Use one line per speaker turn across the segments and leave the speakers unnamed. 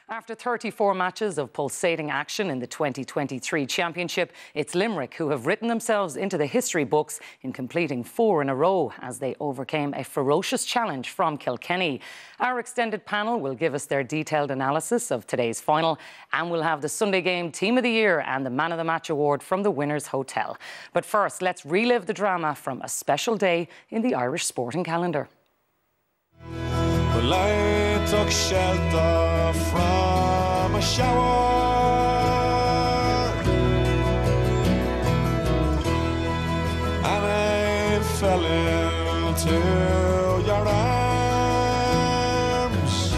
After 34 matches of pulsating action in the 2023 Championship, it's Limerick who have written themselves into the history books in completing 4 in a row as they overcame a ferocious challenge from Kilkenny. Our extended panel will give us their detailed analysis of today's final, and we'll have the Sunday Game Team of the Year and the Man of the Match award from the Winners' Hotel. But first, let's relive the drama from a special day in the Irish sporting calendar.
Well, I took shelter from a shower, and I fell into your arms,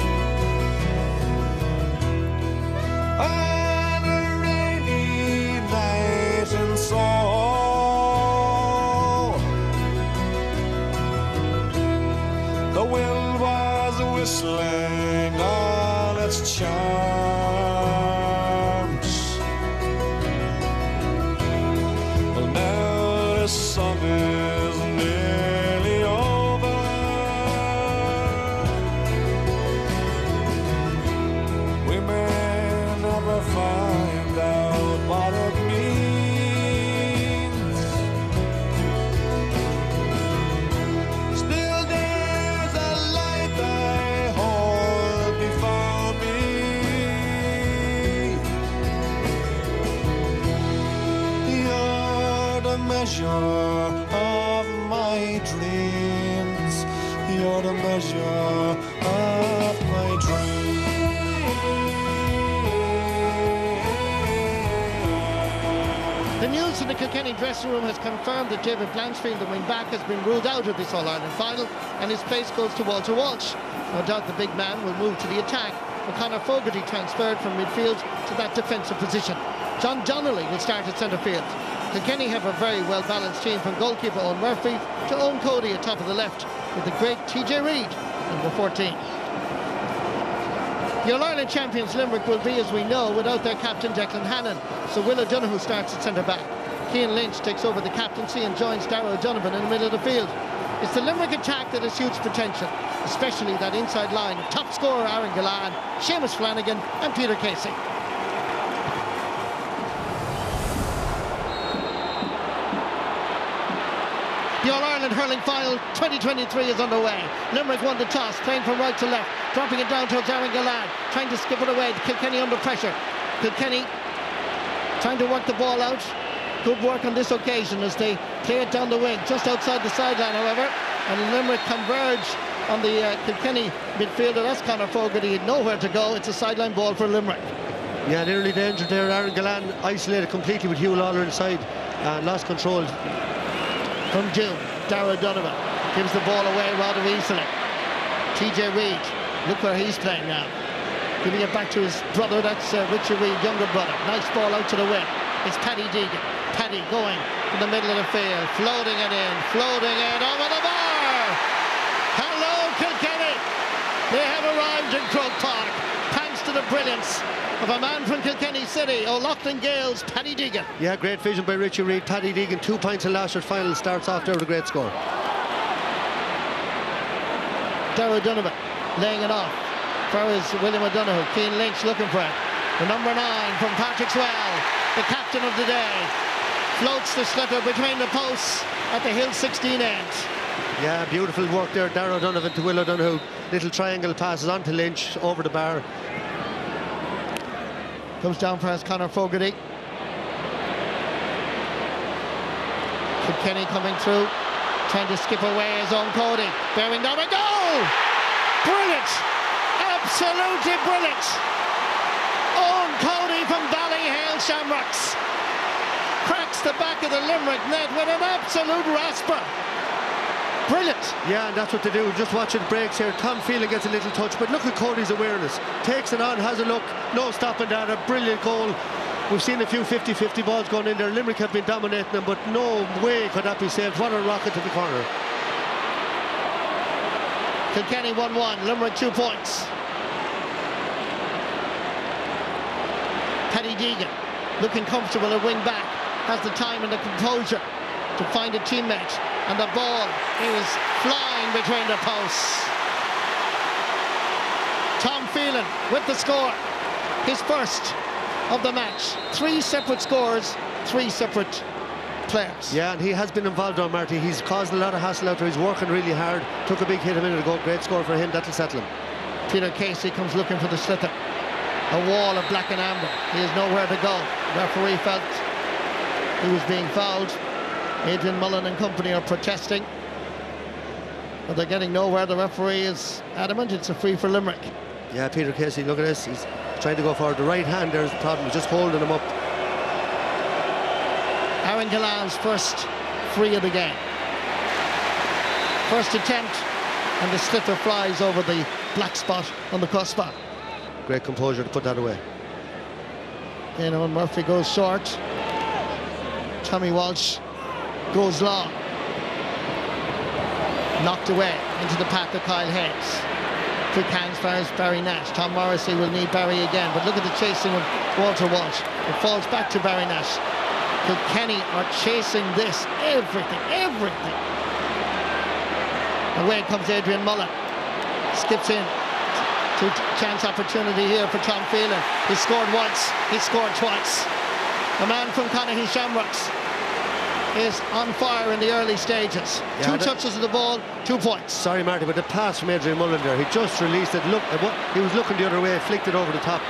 on a rainy night in Seoul. The wind was whistling all its charms. Well, now the song is nearly over. We may never find out what it means. Still there's a light I hold before me. You're the measure of my dreams. You're the measure of my dreams.
The news in the Kilkenny dressing room has confirmed that David Blanchfield, the wing-back, has been ruled out of this All-Ireland final, and his place goes to Walter Walsh. No doubt the big man will move to the attack, but Conor Fogarty transferred from midfield to that defensive position. John Donnelly will start at centre field. Kilkenny have a very well-balanced team, from goalkeeper Owen Murphy to Owen Cody at top of the left, with the great TJ Reid, number 14. The All-Ireland champions Limerick will be, as we know, without their captain Declan Hannon, so Will O'Donoghue starts at centre-back. Cian Lynch takes over the captaincy and joins Darragh O'Donovan in the middle of the field. It's the Limerick attack that has huge potential, especially that inside line of top scorer Aaron Gillane, Seamus Flanagan and Peter Casey. The All-Ireland Hurling Final 2023 is underway. Limerick won the toss, playing from right to left, dropping it down towards Aaron Gillane, trying to skip it away. Kilkenny under pressure. Kilkenny trying to work the ball out. Good work on this occasion as they play it down the wing, just outside the sideline, however. And Limerick converge on the Kilkenny midfielder. That's Conor Fogarty. He had nowhere to go. It's a sideline ball for Limerick.
Yeah, nearly danger there. Aaron Gillane isolated completely with Hugh Lawler inside and lost control.
From Doom, Darragh O'Donovan gives the ball away rather easily. TJ Reid, look where he's playing now. Giving it back to his brother, that's Richard Reid, younger brother. Nice ball out to the wing. It's Paddy Deegan. Paddy going in the middle of the field, floating it in, over the bar. Hello, Kilkenny. They have arrived in Croke Park, thanks to the brilliance of a man from Kilkenny City, O'Loughlin Gales, Paddy Deegan.
Yeah, great vision by Richard Reid. Paddy Deegan, 2 points in last year's final, starts off there with a great score.
Darragh O'Donovan laying it off. Far is William O'Donoghue. Cian Lynch looking for it. The number 9 from Patrick Swell, the captain of the day. Floats the slipper between the posts at the Hill 16 end.
Yeah, beautiful work there. Darragh O'Donovan to Will O'Donoghue. Little triangle passes on to Lynch, over the bar.
Comes down for us, Conor Fogarty. Kilkenny coming through, trying to skip away his own Cody. Bearing down a goal! Brilliant! Absolutely brilliant! Owen Cody from Ballyhale Shamrocks cracks the back of the Limerick net with an absolute rasper. Brilliant.
Yeah, and that's what they do. Just watching breaks here. Tom Phelan gets a little touch, but look at Cody's awareness. Takes it on, has a look, no stopping that. A brilliant goal. We've seen a few 50-50 balls going in there. Limerick have been dominating them, but no way could that be saved. What a rocket to the corner.
Kilkenny 1-1, Limerick 2 points. Paddy Deegan looking comfortable at wing back, has the time and the composure to find a teammate, and the ball is flying between the posts. Tom Phelan with the score. His first of the match. 3 separate scores, 3 separate players.
Yeah, and he has been involved on Marty. He's caused a lot of hassle out there. He's working really hard. Took a big hit a minute ago. Great score for him. That'll settle him.
Peter Casey comes looking for the sliotar. A wall of black and amber. He has nowhere to go. Referee felt he was being fouled. Adrian Mullen and company are protesting, but they're getting nowhere. The referee is adamant it's a free for Limerick.
Yeah, Peter Casey, look at this. He's trying to go forward. The right hand, there's the problem. He's just holding him up.
Aaron Gillan's first free of the game. First attempt, and the sliotar flies over the black spot on the crossbar.
Great composure to put that away.
Owen Murphy goes short. Tommy Walsh goes long. Knocked away into the path of Kyle Hayes. Quick hands fires Barry Nash. Tom Morrissey will need Barry again, but look at the chasing of Walter Walsh. It falls back to Barry Nash. Kilkenny are chasing this, everything. Away comes Adrian Mullen. Skips in. Chance opportunity here for Tom Phelan. He scored once, he scored twice. The man from Connacht Shamrocks is on fire in the early stages. Yeah, 2 touches of the ball, 2 points.
Sorry, Marty, but the pass from Adrian Mullen there, he just released it. Look, he was looking the other way, flicked it over the top.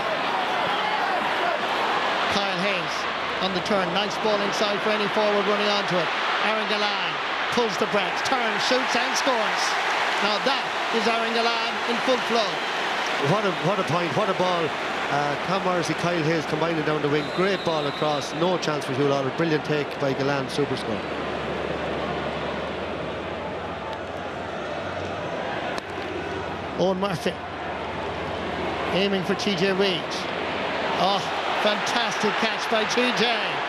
Kyle Hayes on the turn. Nice ball inside for any forward running onto it. Aaron Gillan pulls the breath, turns, shoots and scores. Now that is Aaron Gillan in full flow.
What a point, what a ball. Tom Morrissey, Kyle Hayes combining down the wing. Great ball across, no chance for Hugh Lawler. Brilliant take by Gillan, super score.
Owen Murphy aiming for TJ Reid. Oh, fantastic catch by TJ.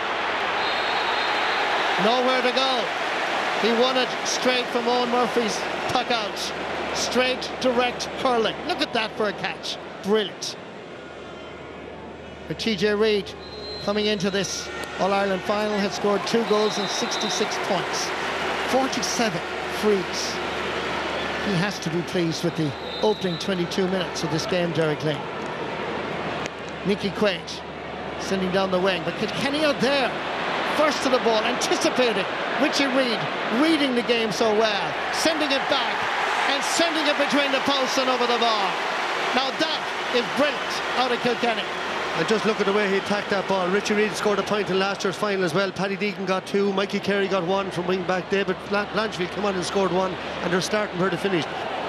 Nowhere to go. He won it straight from Owen Murphy's puck out. Straight, direct hurling. Look at that for a catch. Brilliant. But TJ Reid, coming into this All-Ireland final, has scored 2 goals and 66 points. 47 frees. He has to be pleased with the opening 22 minutes of this game, Derek Lane. Nicky Quaid sending down the wing, but Kilkenny out there. First to the ball, anticipating. Richie Reid reading the game so well, sending it back and sending it between the posts and over the bar. Now that is brilliant out of Kilkenny.
And just look at the way he attacked that ball. Richie Reid scored a point in last year's final as well. Paddy Deacon got 2, Mikey Carey got 1 from wing back. David Blanchfield come on and scored 1, and they're starting where they finished.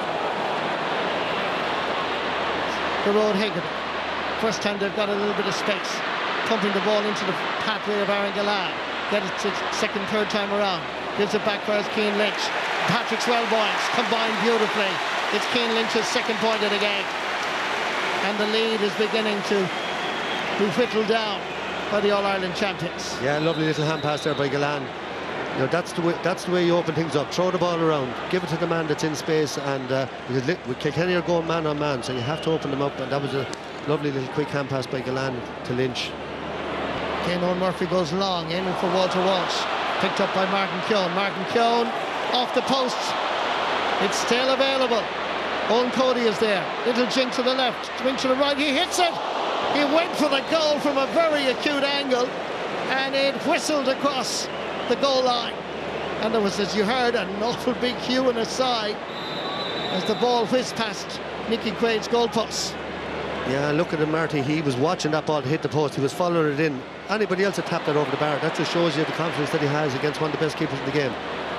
The road Haggerty. First time they've got a little bit of space. Pumping the ball into the pathway of Aaron Gillan. Get it to second, third time around. Gives it back for Cian Lynch. Patrick Swellboynes combined beautifully. It's Cian Lynch's second point of the game. And the lead is beginning to be whittled down by the All-Ireland champions.
Yeah, lovely little hand pass there by Gillan. You know, that's the way you open things up. Throw the ball around, give it to the man that's in space, and because Kilkenny are going man on man, so you have to open them up. And that was a lovely little quick hand pass by Gillan to Lynch.
Again, Owen Murphy goes long, aiming for Walter Walsh. Picked up by Martin Keown. Martin Keown off the post. It's still available. Owen Cody is there. Little jink to the left, swing to the right. He hits it. He went for the goal from a very acute angle, and it whistled across the goal line. And there was, as you heard, an awful big hue and a sigh as the ball whizzed past Nicky Quaid's goalpost.
Yeah, look at him, Marty. He was watching that ball hit the post. He was following it in. Anybody else had tapped that over the bar. That just shows you the confidence that he has against one of the best keepers in the game.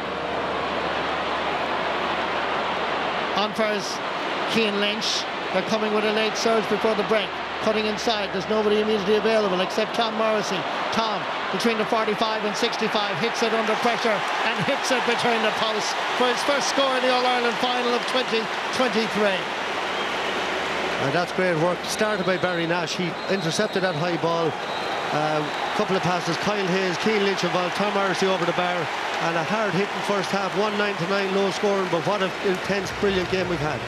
On fires Cian Lynch. They're coming with a late surge before the break. Cutting inside. There's nobody immediately available except Tom Morrissey. Tom, between the 45 and 65, hits it under pressure and hits it between the posts for his first score in the All-Ireland final of 2023.
And that's great work. Started by Barry Nash. He intercepted that high ball. Couple of passes. Kyle Hayes, Cian Lynch involved, Tom Morrissey over the bar, and a hard-hitting first half. 1-9-9 low scoring, but what an intense, brilliant game we've had.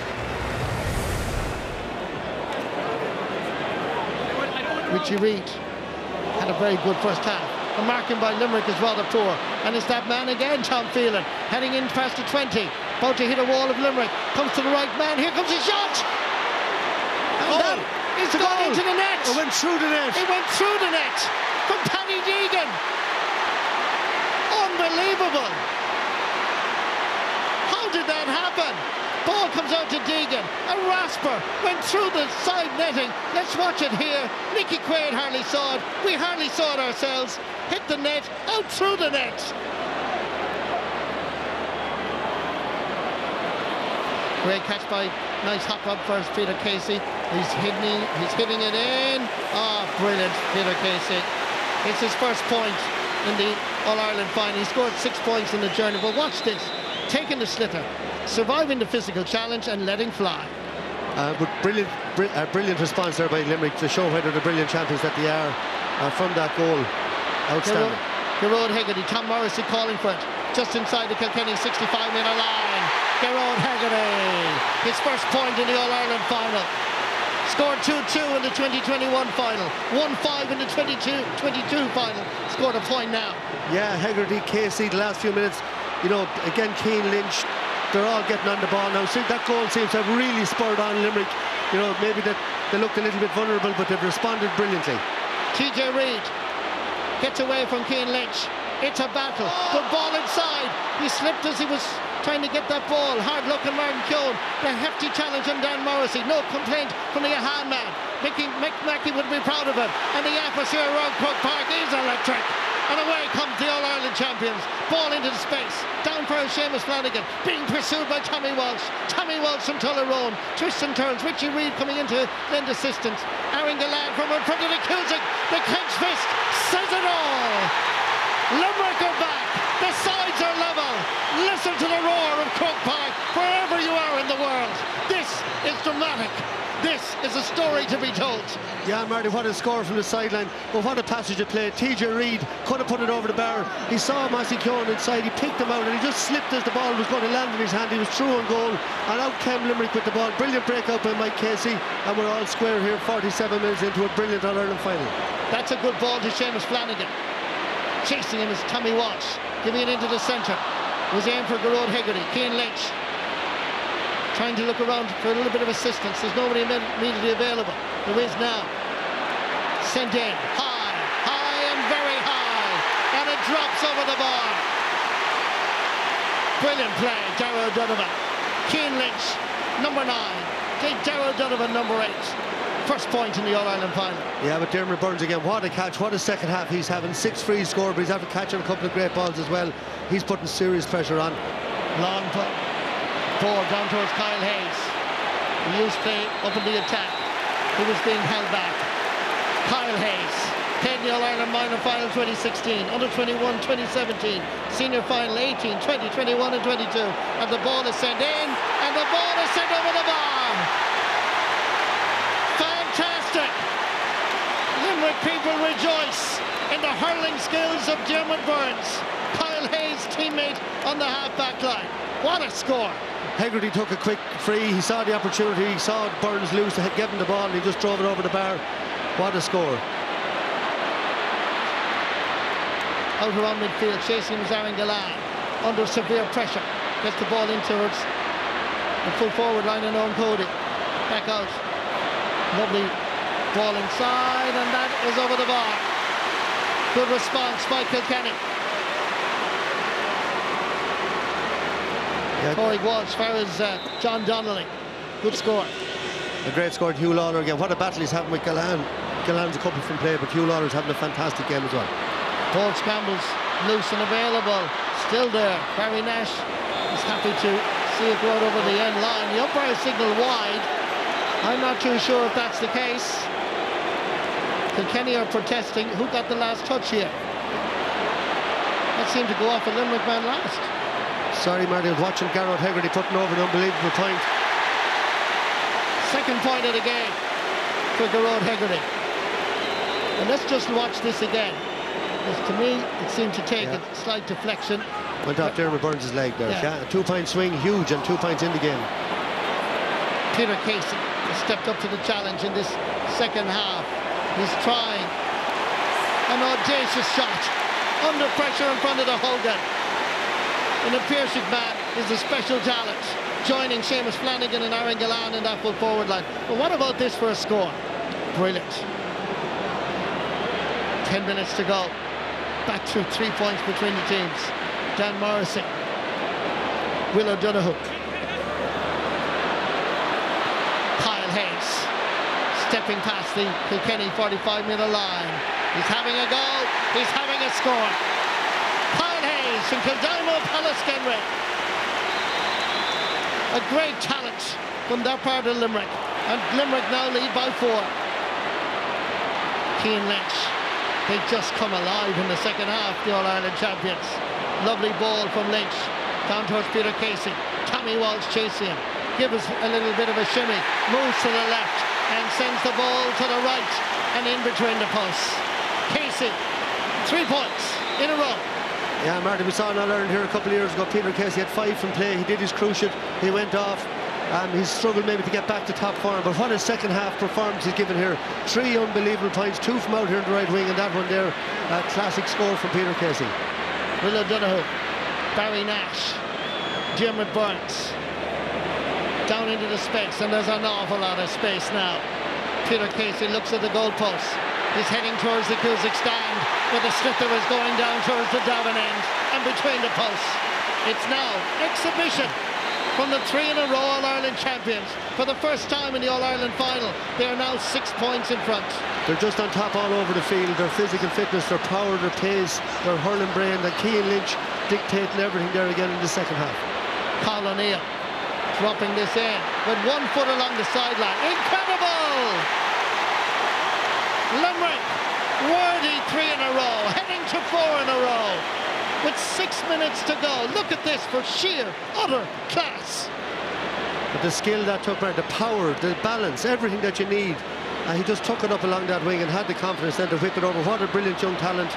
Richie Reid had a very good first half. The marking by Limerick is rather poor, and it's that man again, Tom Phelan, heading in past the 20, about to hit a wall of Limerick. Comes to the right man. Here comes his shot. And that is gone into the net.
It went through the net.
It went through the net from Paddy Deegan. Unbelievable. How did that happen? Ball comes out to Deegan. A rasper went through the side netting. Let's watch it here. Nicky Quaid hardly saw it. We hardly saw it ourselves. Hit the net, out through the net. Great catch by, nice hop up first, Peter Casey. He's hitting it in. Ah, brilliant, Peter Casey. It's his first point in the All-Ireland final. He scored 6 points in the journey. But watch this, taking the sliotar, surviving the physical challenge and letting fly.
But brilliant response there by Limerick to show whether the brilliant champions that they are from that goal. Outstanding.
Gerard Hegarty, Tom Morrissey calling for it. Just inside the Kilkenny 65-metre line. Gerard Hegarty, his first point in the All-Ireland final. Scored 2-2 in the 2021 final. 1-5 in the 22 final. Scored a point now.
Yeah, Hegarty, Casey, the last few minutes. You know, again, Keane, Lynch, they're all getting on the ball now. See, that goal seems to have really spurred on Limerick. You know, maybe that they looked a little bit vulnerable, but they've responded brilliantly.
TJ Reid gets away from Keane Lynch. It's a battle. Good ball inside. He slipped as he was trying to get that ball. Hard look at Martin Keown. The hefty challenge on Dan Morrissey. No complaint from the Ahan man. Mick Mackey would be proud of it. And the atmosphere around Croke Park is electric. And away comes the All-Ireland champions. Ball into the space. Down for Seamus Flanagan. Being pursued by Tommy Walsh. Tommy Walsh from Tullaroan. Twists and turns. Richie Reid coming in to lend assistance. Aaron Gillard from in front of the Cusick. The clench fist says it all. Limerick are back. The sides are level. Listen to the roar of Croke Park wherever you are in the world. This is dramatic. This is a story to be told.
Yeah, Marty, what a score from the sideline. But what a passage of play. TJ Reid could have put it over the bar. He saw Massey Keown inside. He picked him out and he just slipped as the ball was going to land in his hand. He was through on goal. And out came Limerick with the ball. Brilliant breakout by Mike Casey. And we're all square here 47 minutes into a brilliant All-Ireland final.
That's a good ball to Seamus Flanagan. Chasing him is Tommy Walsh. Giving it into the centre. Was aimed for Gerard Hegarty. Keane Lynch trying to look around for a little bit of assistance. There's nobody immediately available. There is now. Sent in. High and very high. And it drops over the bar. Brilliant play, Darragh O'Donovan. Keane Lynch, number 9. Take Darragh O'Donovan, number 8. First point in the All-Ireland final.
Yeah, but Dermot Burns again, what a catch, what a second half he's having. 6 free score, but he's after catching a couple of great balls as well. He's putting serious pressure on.
Long ball down towards Kyle Hayes. The youth play up in the attack. He was being held back. Kyle Hayes played the All-Ireland minor final 2016, under 21 2017, senior final 18, 20, 21 and 22. And the ball is sent in, and the ball is sent over the bar. Fantastic! Limerick people rejoice in the hurling skills of Dermot Burns. Kyle Hayes, teammate on the half-back line. What a score!
Hegarty took a quick free. He saw the opportunity. He saw Burns loose to give him the ball, and he just drove it over the bar. What a score!
Out around midfield, chasing was Aaron Gillard. Under severe pressure, gets the ball in towards the full forward line and Owen Cody. Back out. Lovely ball inside, and that is over the bar. Good response by Kilkenny.
Yeah.
Corey Walsh, as far as John Donnelly. Good score.
A great score to Hugh Lawler again. What a battle he's having with Gillan. Gillan's a couple from play, but Hugh Lawler's having a fantastic game as well.
Paul Scamble's loose and available. Still there. Barry Nash is happy to see it go out over the end line. The umpire signal wide. I'm not too sure if that's the case. Kilkenny are protesting. Who got the last touch here? That seemed to go off a Limerick man last.
Sorry, Marty, I was watching Gerard Hegarty putting over an unbelievable point.
Second point of the game for Gerard Hegarty. And let's just watch this again. Because to me, it seemed to take a slight deflection.
Went off Dermot Burns' leg there.
Yeah.
A 2-point swing, huge, and 2 points in the game.
Peter Casey has stepped up to the challenge in this second half. He's trying. An audacious shot. Under pressure in front of the Hogan. And a Pierce McMahon is the special talent, joining Seamus Flanagan and Aaron Gillan in that full forward line. But what about this for a score? Brilliant. 10 minutes to go. Back through 3 points between the teams. Dan Morrissey, Will O'Donoghue, Kyle Hayes, stepping past the Kilkenny 45-metre line. He's having a goal, he's having a score. Kyle Hayes from Kildalmo Pallaskenry. A great talent from that part of Limerick. And Limerick now lead by 4. Cian Lynch, they've just come alive in the second half, the All-Ireland champions. Lovely ball from Lynch, down towards Peter Casey. Tommy Walsh chasing him. Give us a little bit of a shimmy. Moves to the left and sends the ball to the right and in between the posts. Casey, 3 points in a row.
Yeah, Marty, we saw in All-Ireland here a couple of years ago. Peter Casey had 5 from play. He did his cruciate. He went off. He's struggled maybe to get back to top form, but what a second half performance he's given here. 3 unbelievable points, 2 from out here in the right wing, and that one there, a classic score from Peter Casey.
Will O'Donoghue, Barry Nash, Dermot Burns, down into the space, and there's an awful lot of space now. Peter Casey looks at the goalpost. He's heading towards the Cusack stand, but the sliotar is going down towards the Dowling end and between the posts. It's now exhibition from the 3 in a row All-Ireland champions. For the first time in the All-Ireland final, they are now 6 points in front.
They're just on top all over the field. Their physical fitness, their power, their pace, their hurling brain, and Cian Lynch dictating everything there again in the second half.
Paul O'Neill dropping this in with 1 foot along the sideline. Incredible! Limerick, worthy 3 in a row, heading to 4 in a row. With 6 minutes to go. Look at this for sheer, utter class.
But the skill that took, the power, the balance, everything that you need. And he just took it up along that wing and had the confidence then to whip it over. What a brilliant young talent.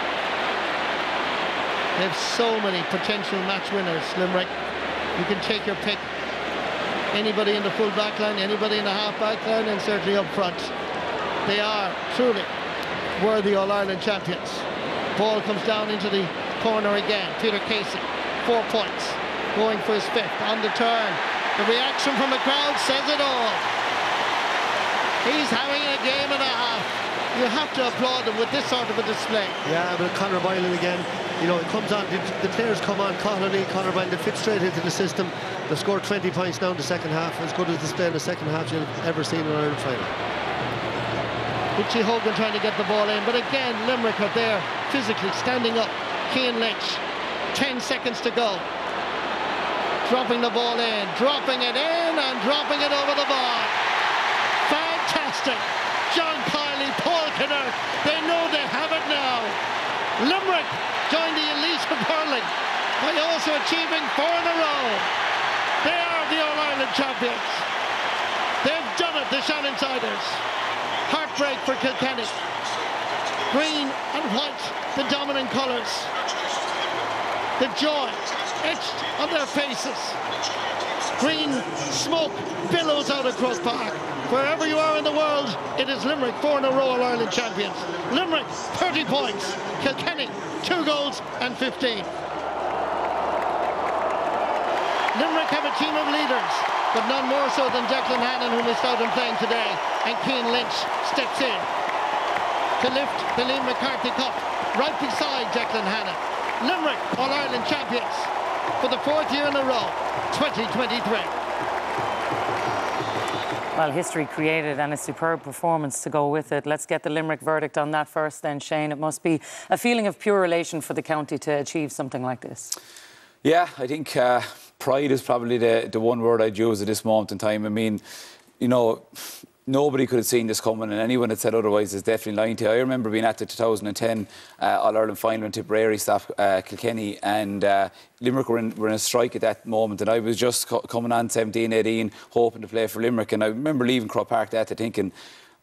They have so many potential match winners, Limerick. You can take your pick. Anybody in the full back line, anybody in the half back line, and certainly up front. They are truly worthy All-Ireland champions. Ball comes down into the corner again. Peter Casey, 4 points, going for his 5th on the turn. The reaction from the crowd says it all. He's having a game and a half. You have to applaud him with this sort of a display.
Yeah, but Conor Boylan again, you know, it comes on, the players come on, Conor Boylan, they fit straight into the system. They scored 20 points now in the second half, as good a display in the second half you've ever seen in an Ireland final.
Richie Hogan trying to get the ball in, but again, Limerick are there, physically standing up. Cian Lynch, 10 seconds to go. Dropping the ball in, dropping it in, and dropping it over the bar. Fantastic. John Kiley, Paul Kinner, they know they have it now. Limerick join the elite of hurling by also achieving 4 in a row. They are the All-Ireland champions. They've done it, the Shannonsiders. Heartbreak for Kilkenny. Green and white, the dominant colours. The joy etched on their faces. Green smoke billows out of Croke Park. Wherever you are in the world, it is Limerick 4 in a row All-Ireland champions. Limerick, 30 points. Kilkenny, 2 goals and 15. Limerick have a team of leaders, but none more so than Declan Hannon, who missed out on playing today. And Cian Lynch steps in to lift the Liam McCarthy Cup right beside Declan Hannon. Limerick, All-Ireland champions for the 4th year in a row, 2023.
Well, history created and a superb performance to go with it. Let's get the Limerick verdict on that first then, Shane. It must be a feeling of pure elation for the county to achieve something like this.
Yeah, I think pride is probably the one word I'd use at this moment in time. I mean, you know, nobody could have seen this coming, and anyone that said otherwise is definitely lying to you. I remember being at the 2010 All-Ireland final in Tipperary, staff Kilkenny, and Limerick were in a strike at that moment, and I was just coming on 17, 18, hoping to play for Limerick, and I remember leaving Croke Park that day thinking,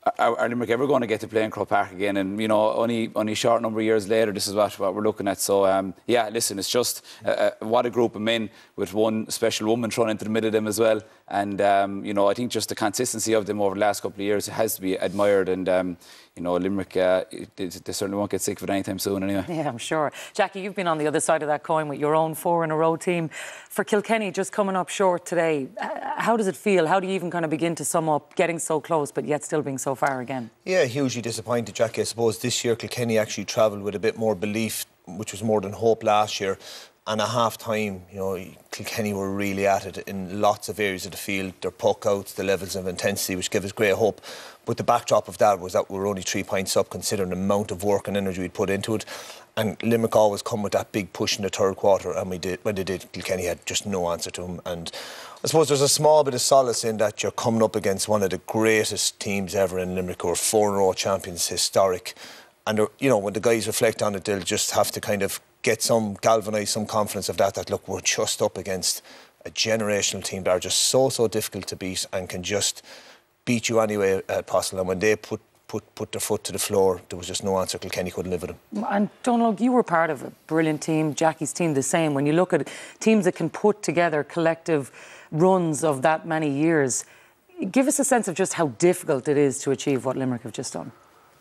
are Limerick ever going to get to play in Croke Park again? And, you know, only a short number of years later, this is what we're looking at. So, yeah, listen, it's just what a group of men with one special woman thrown into the middle of them as well. And, you know, I think just the consistency of them over the last couple of years has to be admired. And, you know, Limerick, they certainly won't get sick of it anytime soon anyway.
Yeah, I'm sure. Jacqui, you've been on the other side of that coin with your own 4-in-a-row team. For Kilkenny, just coming up short today, how does it feel? How do you even kind of begin to sum up getting so close but yet still being so far again?
Yeah, hugely disappointed, Jacqui. I suppose this year Kilkenny actually travelled with a bit more belief, which was more than hope last year. And at half-time, you know, Kilkenny were really at it in lots of areas of the field. Their puck outs, the levels of intensity, which gave us great hope. But the backdrop of that was that we were only 3 points up, considering the amount of work and energy we'd put into it. And Limerick always come with that big push in the third quarter, and when they did, Kilkenny had just no answer to them. And I suppose there's a small bit of solace in that you're coming up against one of the greatest teams ever in Limerick, who are 4-in-a-row champions, historic. And, you know, when the guys reflect on it, they'll just have to kind of galvanise some confidence of that look, we're just up against a generational team that are just so difficult to beat and can just beat you any way possible. And when they put their foot to the floor, there was just no answer. Kilkenny couldn't live with them.
And Donal Og, you were part of a brilliant team. Jacqui's team the same. When you look at teams that can put together collective runs of that many years, give us a sense of just how difficult it is to achieve what Limerick have just done.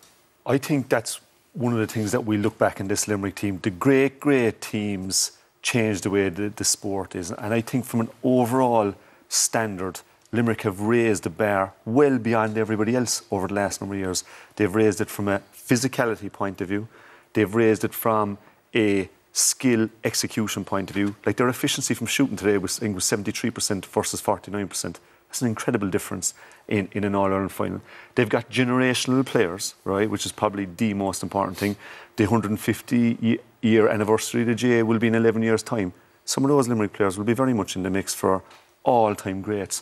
I think that's one of the things that we look back in this Limerick team. The great teams change the way the sport is. And I think from an overall standard, Limerick have raised the bar well beyond everybody else over the last number of years. They've raised it from a physicality point of view. They've raised it from a skill execution point of view. Like their efficiency from shooting today was 73% versus 49%. That's an incredible difference in an All-Ireland final. They've got generational players, right, which is probably the most important thing. The 150-year anniversary of the GA will be in 11 years' time. Some of those Limerick players will be very much in the mix for all-time greats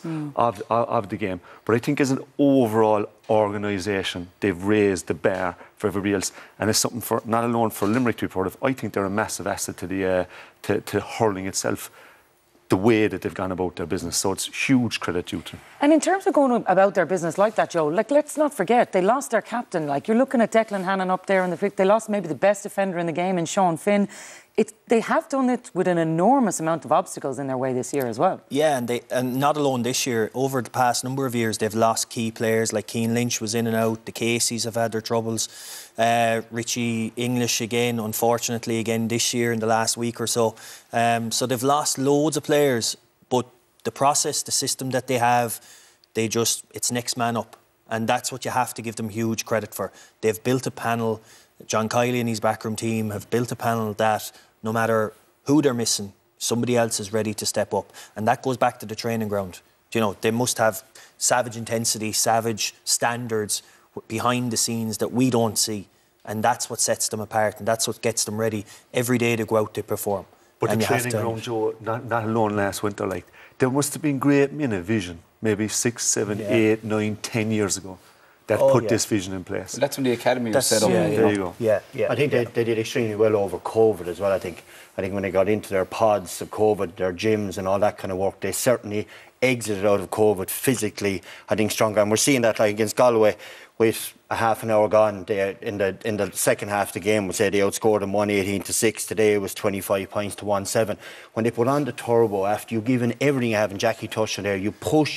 of the game. But I think as an overall organisation, they've raised the bar for everybody else. And it's something for not alone for Limerick to be proud of. I think they're a massive asset to the to hurling itself, the way that they've gone about their business. So it's huge credit due to them. And
in terms of going about their business like that, Joe, like, let's not forget, they lost their captain. Like, you're looking at Declan Hannon up there in the field. They lost maybe the best defender in the game in Sean Finn. They have done it with an enormous amount of obstacles in their way this year as well.
Yeah, and not alone this year. Over the past number of years, they've lost key players. Like Keane Lynch was in and out. The Caseys have had their troubles. Richie English again, unfortunately, again this year in the last week or so. So they've lost loads of players. But the process, the system that they have, it's next man up. And that's what you have to give them huge credit for. They've built a panel. John Kiley and his backroom team have built a panel that no matter who they're missing, somebody else is ready to step up. And that goes back to the training ground. You know, they must have savage intensity, savage standards behind the scenes that we don't see. And that's what sets them apart, and that's what gets them ready every day to go out to perform.
But the training ground, Joe, not alone last winter, like, there must have been great men of vision, maybe 6, 7, 8, 9, 10 years ago, that put this vision in place.
Well, that's when the academy was set up.
There you go.
Yeah. I think they did extremely well over COVID as well. I think when they got into their pods of COVID, their gyms and all that kind of work, they certainly exited out of COVID physically, I think, stronger. And we're seeing that, like, against Galway, with a half an hour gone, in the second half of the game, we say they outscored them 118-6. Today it was 25 points to 1-7. When they put on the turbo, after you've given everything you have, and Jacqui touched on there, you push,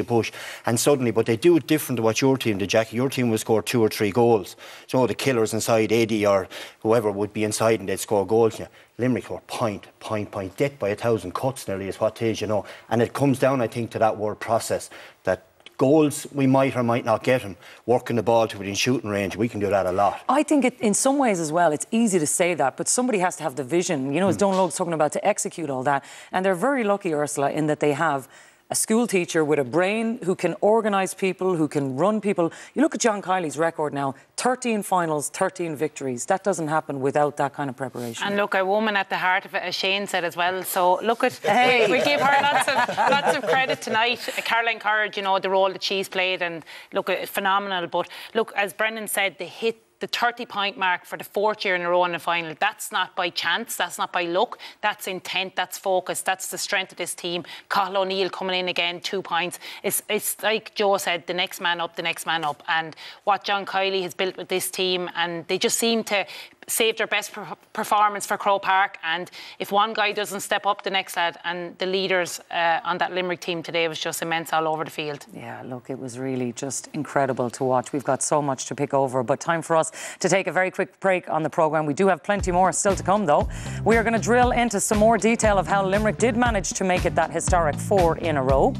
and suddenly, but they do it different to what your team did, Jacqui. Your team would score 2 or 3 goals. So the killers inside, Eddie or whoever would be inside, and they'd score goals. Yeah. Limerick were point, death by 1,000 cuts nearly is what it is, you know. And it comes down, I think, to that word process, that goals we might or might not get them, working the ball to within shooting range, we can do that a lot.
I think in some ways as well, it's easy to say that, but somebody has to have the vision, you know, as Donal Og's talking about, to execute all that. And they're very lucky, Ursula, in that they have a school teacher with a brain who can organise people, who can run people. You look at John Kiley's record now, 13 finals, 13 victories. That doesn't happen without that kind of preparation.
And look, a woman at the heart of it, as Shane said as well. So look at, we give her lots of credit tonight. Caroline Currid, you know, the role that she's played, and look, phenomenal. But look, as Brendan said, they hit the 30-point mark for the 4th year in a row in the final. That's not by chance, that's not by luck, that's intent, that's focus, that's the strength of this team. Cathal O'Neill coming in again, 2 points. It's like Joe said, the next man up, the next man up. And what John Kiely has built with this team, and they just seem to save their best performance for Croke Park. And if one guy doesn't step up, the next lad, and the leaders on that Limerick team today was just immense all over the field.
Yeah, look, it was really just incredible to watch. We've got so much to pick over, but time for us to take a very quick break on the programme. We do have plenty more still to come, though. We are going to drill into some more detail of how Limerick did manage to make it that historic 4 in a row.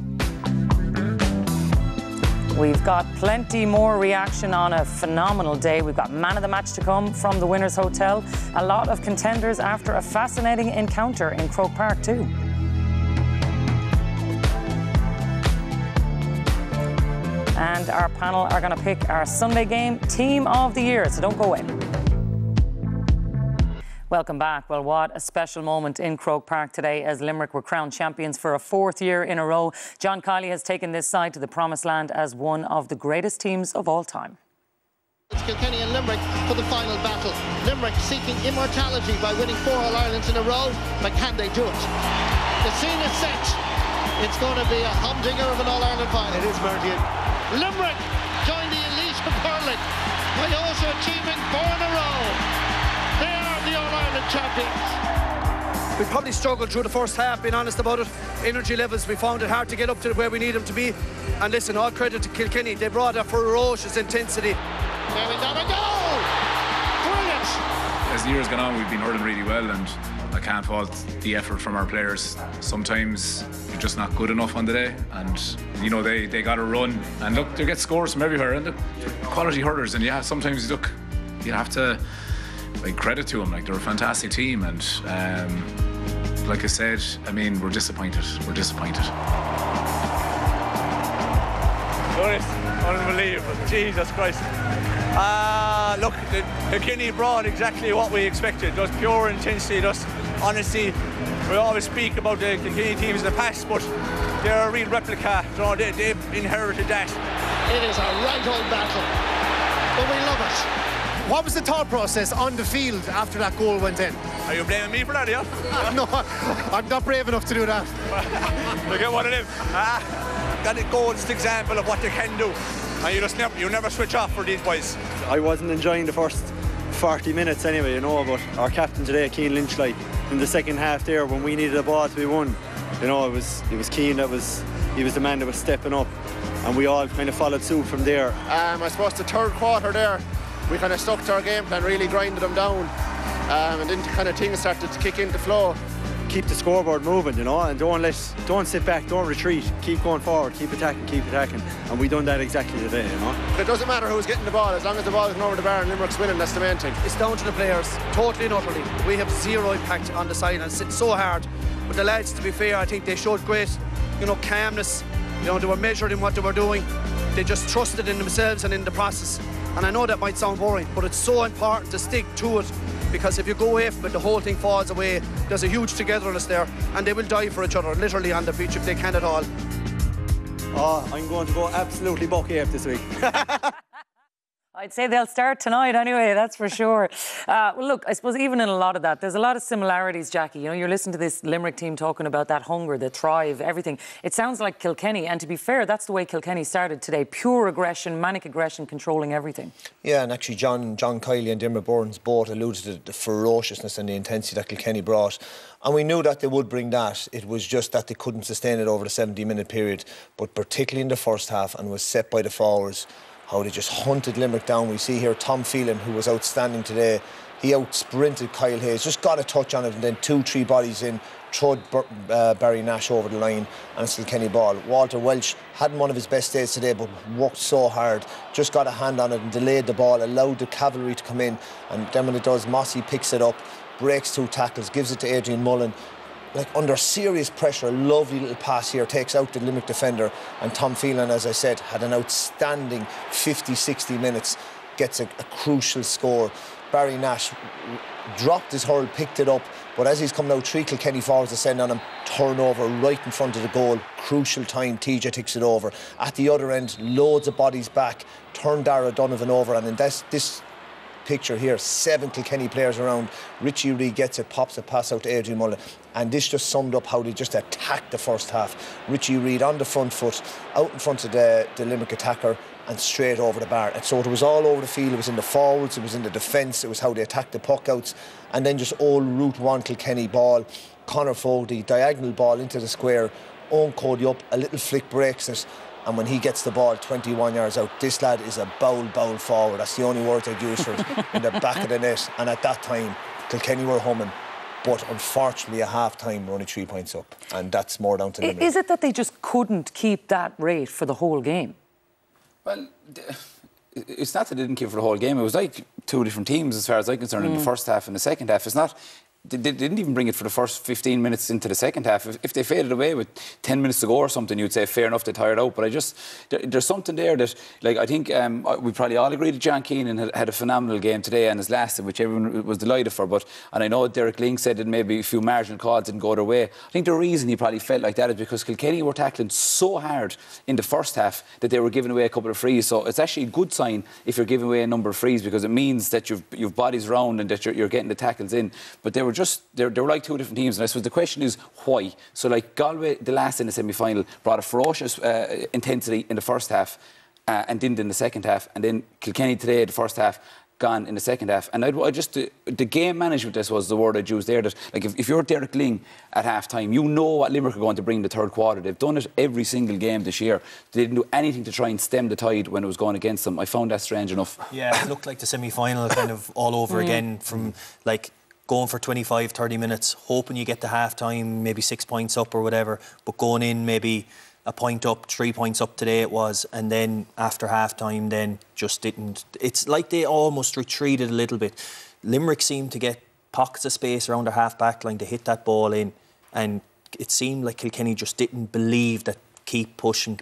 We've got plenty more reaction on a phenomenal day. We've got man of the match to come from the Winners' Hotel. A lot of contenders after a fascinating encounter in Croke Park too. And our panel are going to pick our Sunday game Team of the Year, so don't go away. Welcome back. Well, what a special moment in Croke Park today as Limerick were crowned champions for a 4th year in a row. John Kiely has taken this side to the promised land as one of the greatest teams of all time.
It's Kilkenny and Limerick for the final battle. Limerick seeking immortality by winning 4 All-Irelands in a row, but can they do it? The scene is set. It's going to be a humdinger of an All-Ireland final.
It is, Martin.
Limerick join the elite of hurling by also achieving 4 in a row. They are the All-Ireland champions.
We probably struggled through the first half, being honest about it. Energy levels, we found it hard to get up to where we need them to be. And listen, all credit to Kilkenny. They brought a ferocious intensity.
There we go, a goal! Brilliant!
As the years gone on, we've been hurling really well, and I can't fault the effort from our players. Sometimes you're just not good enough on the day, and you know they got to run. And look, they get scores from everywhere, and they're quality hurlers. And yeah, sometimes look, you have to like credit to them. Like they're a fantastic team, and like I said, I mean we're disappointed. We're disappointed.
Unbelievable, Jesus Christ. Look, Kilkenny brought exactly what we expected. Just pure intensity, just honesty. We always speak about the Kilkenny teams in the past, but they're a real replica. So they've inherited that.
It is a right old battle, but we love it.
What was the thought process on the field after that goal went in?
Are you blaming me for that, yeah?
No, I'm not brave enough to do that.
Look at what it is. That goal is an example of what they can do. And you never switch off for these boys.
I wasn't enjoying the first 40 minutes anyway, you know, but our captain today, Cian Lynch, like in the second half there, when we needed a ball to be won, you know, it was Cian he was the man that was stepping up, and we all kind of followed suit from there.
I suppose the 3rd quarter there, we kind of stuck to our game plan, really grinded them down, and then kind of things started to kick into flow.
Keep the scoreboard moving, you know, and don't sit back, don't retreat, keep going forward, keep attacking, and we done that exactly today, you know.
It doesn't matter who's getting the ball, as long as the ball is going over the bar and Limerick's winning, that's the main thing.
It's down to the players, totally and utterly. We have zero impact on the side, and it's so hard. But the lads, to be fair, I think they showed great, you know, calmness. You know, they were measured in what they were doing. They just trusted in themselves and in the process. And I know that might sound boring, but it's so important to stick to it, because if you go away from it, the whole thing falls away. There's a huge togetherness there, and they will die for each other, literally on the pitch if they can at all.
Oh, I'm going to go absolutely bucky up this week.
I'd say they'll start tonight anyway, that's for sure. Well, look, I suppose even in a lot of that, there's a lot of similarities, Jacqui. You know, you're listening to this Limerick team talking about that hunger, the thrive, everything. It sounds like Kilkenny, and to be fair, that's the way Kilkenny started today. Pure aggression, manic aggression, controlling everything.
Yeah, and actually John Kiely and Diarmaid Byrnes both alluded to the ferociousness and the intensity that Kilkenny brought. And we knew that they would bring that. It was just that they couldn't sustain it over the 70-minute period. But particularly in the first half, and was set by the forwards, how they just hunted Limerick down. We see here Tom Phelan, who was outstanding today. He out-sprinted Kyle Hayes, just got a touch on it, and then 2-3 bodies in, throwed Barry Nash over the line, and it's Kilkenny ball. Walter Welsh hadn't one of his best days today, but worked so hard, just got a hand on it and delayed the ball, allowed the cavalry to come in, and then when it does, Mossy picks it up, breaks 2 tackles, gives it to Adrian Mullen. Like under serious pressure, a lovely little pass here, takes out the Limerick defender, and Tom Phelan, as I said, had an outstanding 50-60 minutes, gets a crucial score. Barry Nash dropped his hurl, picked it up, but as he's coming out, 3 Kilkenny forwards descend on him, turnover right in front of the goal, crucial time, TJ takes it over. At the other end, loads of bodies back, turned Dara Donovan over, and in this picture here. 7 Kilkenny players around. Richie Reid gets it, pops a pass out to Adrian Mullen. And this just summed up how they just attacked the first half. Richie Reid on the front foot, out in front of the Limerick attacker, and straight over the bar. And so it was all over the field. It was in the forwards, it was in the defence, it was how they attacked the puck outs. And then just all route one Kilkenny ball. Conor Fogarty, diagonal ball into the square. Owen Cody up, a little flick breaks it. And when he gets the ball 21 yards out, this lad is a bowl forward. That's the only word I'd use for it. In the back of the net. And at that time, Kilkenny were humming. But unfortunately, at half-time, we're only 3 points up. And that's more down to Limerick.
Is it that they just couldn't keep that rate for the whole game?
Well, it's not that they didn't keep for the whole game. It was like 2 different teams, as far as I'm concerned, in the first half and the second half. It's not... They didn't even bring it for the first 15 minutes into the second half. If they faded away with 10 minutes to go or something, you'd say fair enough, they tired out. But there's something there that, like, I think we probably all agree that John Keenan had a phenomenal game today and has lasted, which everyone was delighted for. And I know Derek Ling said that maybe a few marginal calls didn't go their way. I think the reason he probably felt like that is because Kilkenny were tackling so hard in the first half that they were giving away a couple of frees. So it's actually a good sign if you're giving away a number of frees, because it means that you've bodies round and that you're getting the tackles in. But they were like 2 different teams, and I suppose the question is why. So, like, Galway, the last in the semi-final, brought a ferocious intensity in the first half and didn't in the second half, and then Kilkenny today, the first half, gone in the second half. And the game management, this was the word I'd use there, that, like, if you're Derek Ling at half-time, you know what Limerick are going to bring in the third quarter. They've done it every single game this year. They didn't do anything to try and stem the tide when it was going against them. I found that strange enough.
Yeah, it looked like the semi-final kind of all over again, from, like, going for 25, 30 minutes, hoping you get to half-time, maybe 6 points up or whatever, but going in maybe a point up, 3 points up today it was, and then after half-time then just didn't. It's like they almost retreated a little bit. Limerick seemed to get pockets of space around their half-back line to hit that ball in, and it seemed like Kilkenny just didn't believe that keep pushing.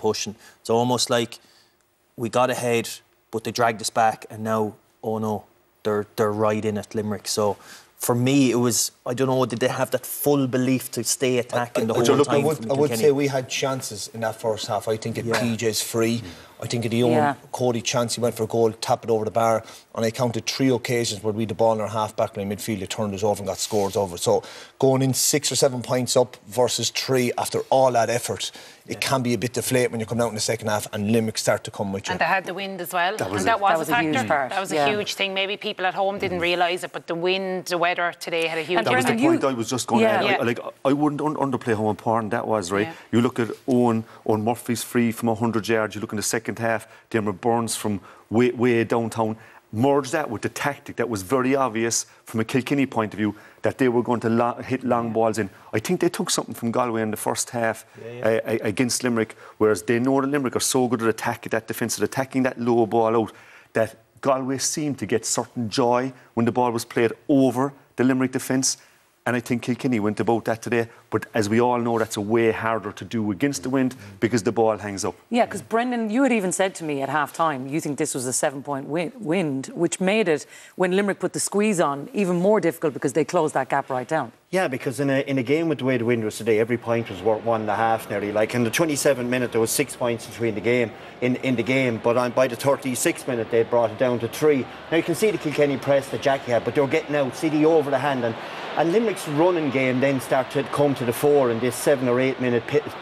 It's almost like we got ahead, but they dragged us back, and now, oh no, they're right in at Limerick. So for me, it was, I don't know, did they have that full belief to stay attacking the whole time?
I would say we had chances in that first half. I think PJ's free. I think at the own Cody chance, he went for a goal, tap it over the bar, and I counted 3 occasions where we had the ball in our half-back line midfield, it turned us over and got scores over. So going in 6 or 7 points up versus 3 after all that effort, it can be a bit deflating when you come out in the second half and Limerick start to come with you.
And they had the wind as well. That was a
huge part.
That was a huge thing. Maybe people at home didn't realise it, but the wind, the weather today had a huge impact.
That was the point I was just going to add. I wouldn't underplay how important that was, right? Yeah. You look at Owen Murphy's free from 100 yards, you look in the second half, Dermot Burns from way downtown. Merge that with the tactic that was very obvious from a Kilkenny point of view, that they were going to hit long balls in. I think they took something from Galway in the first half against Limerick, whereas they know that Limerick are so good at attacking that defence, at attacking that low ball out, that Galway seemed to get certain joy when the ball was played over the Limerick defence. And I think Kilkenny went about that today. But as we all know, that's a way harder to do against the wind because the ball hangs up.
Yeah, because Brendan, you had even said to me at half-time, you think this was a 7-point wind, which made it, when Limerick put the squeeze on, even more difficult because they closed that gap right down.
Yeah, because in a game with the way the wind was today, every point was worth 1.5 nearly. Like in the 27th minute, there was 6 points between the game in the game, but by the 36th minute, they brought it down to 3. Now you can see the Kilkenny press that Jacqui had, but they were getting out, see over the hand, and Limerick's running game then started to come to the fore in this 7 or 8 minute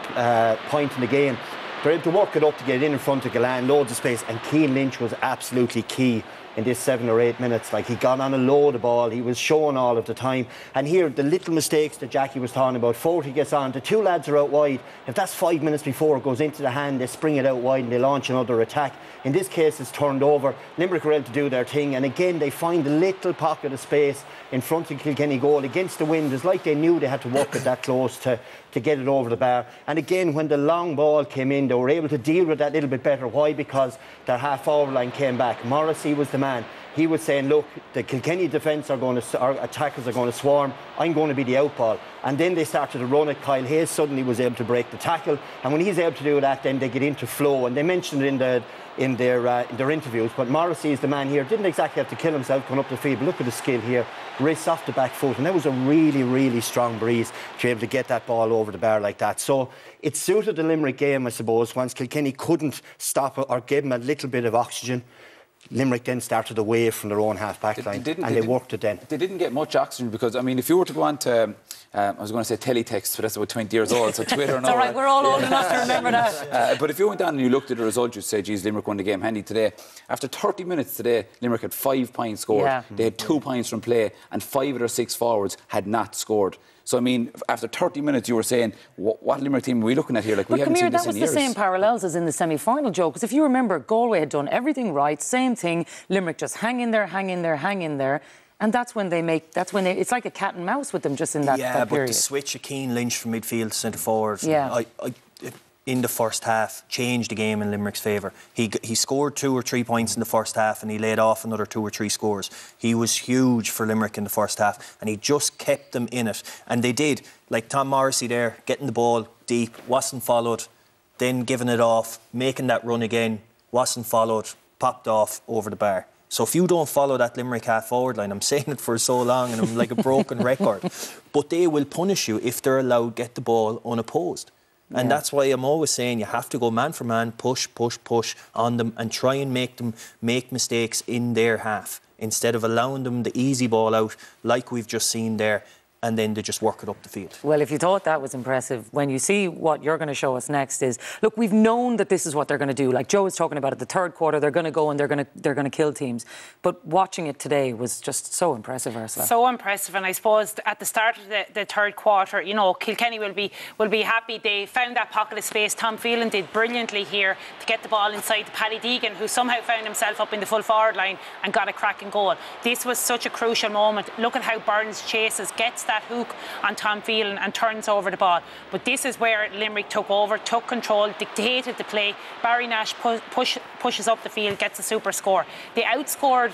point in the game. They're able to work it up to get in front of Galan, loads of space, and Cian Lynch was absolutely key in this 7 or 8 minutes. Like, he got on a load of ball, he was showing all of the time. And here, the little mistakes that Jacqui was talking about, Fogarty gets on, the 2 lads are out wide. If that's 5 minutes before it goes into the hand, they spring it out wide and they launch another attack. In this case, it's turned over. Limerick were able to do their thing, and again, they find a little pocket of space in front of Kilkenny goal against the wind. It's like they knew they had to work it that close to get it over the bar. And again, when the long ball came in, they were able to deal with that a little bit better. Why? Because their half-forward line came back. Morrissey was the man. He was saying, look, the Kilkenny defence our attackers are going to swarm. I'm going to be the out ball. And then they started to run it. Kyle Hayes suddenly was able to break the tackle. And when he's able to do that, then they get into flow. And they mentioned it in their interviews. But Morrissey is the man here. Didn't exactly have to kill himself going up the field. But look at the skill here. Wrists off the back foot. And that was a really, really strong breeze to be able to get that ball over the bar like that. So it suited the Limerick game, I suppose, once Kilkenny couldn't stop it or give him a little bit of oxygen. Limerick then started away from their own half-back line, and they worked it then.
They didn't get much oxygen because, I mean, if you were to go on to, I was going to say teletext, but that's about 20 years old, so Twitter and all.
All right, we're all old enough to remember that.
But if you went down and you looked at the result, you'd say, geez, Limerick won the game handy today. After 30 minutes today, Limerick had 5 points scored.
Yeah.
They had 2 points from play, and 5 of their 6 forwards had not scored. So, I mean, after 30 minutes, you were saying, what Limerick team are we looking at here? Like, we haven't seen this in years.
That was the same parallels as in the semi-final, Joe, because if you remember, Galway had done everything right, same thing. Limerick just hang in there, hang in there, hang in there. And that's when they, it's like a cat and mouse with them just in that, that period.
Yeah, but the switch of Keane Lynch from midfield to centre forward,
yeah.
In the first half, changed the game in Limerick's favour. He scored 2 or 3 points in the first half, and he laid off another 2 or 3 scores. He was huge for Limerick in the first half, and he just kept them in it. And they did, like Tom Morrissey there, getting the ball deep, wasn't followed, then giving it off, making that run again, wasn't followed, popped off over the bar. So if you don't follow that Limerick half-forward line, I'm saying it for so long and I'm like a broken record, but they will punish you if they're allowed to get the ball unopposed. And that's why I'm always saying you have to go man for man, push on them and try and make them make mistakes in their half instead of allowing them the easy ball out like we've just seen there, and then they just work it up the field.
Well, if you thought that was impressive, when you see what you're going to show us next is, look, we've known that this is what they're going to do. Like Joe was talking about it, the third quarter, they're going to go and they're going to kill teams. But watching it today was just so impressive, Ursula.
So impressive, and I suppose at the start of the third quarter, you know, Kilkenny will be happy. They found that pocket of space. Tom Phelan did brilliantly here to get the ball inside to Paddy Deegan, who somehow found himself up in the full forward line and got a cracking goal. This was such a crucial moment. Look at how Burns chases, gets that hook on Tom Phelan and turns over the ball. But this is where Limerick took over, took control, dictated the play. Barry Nash pushes up the field, gets a super score. They outscored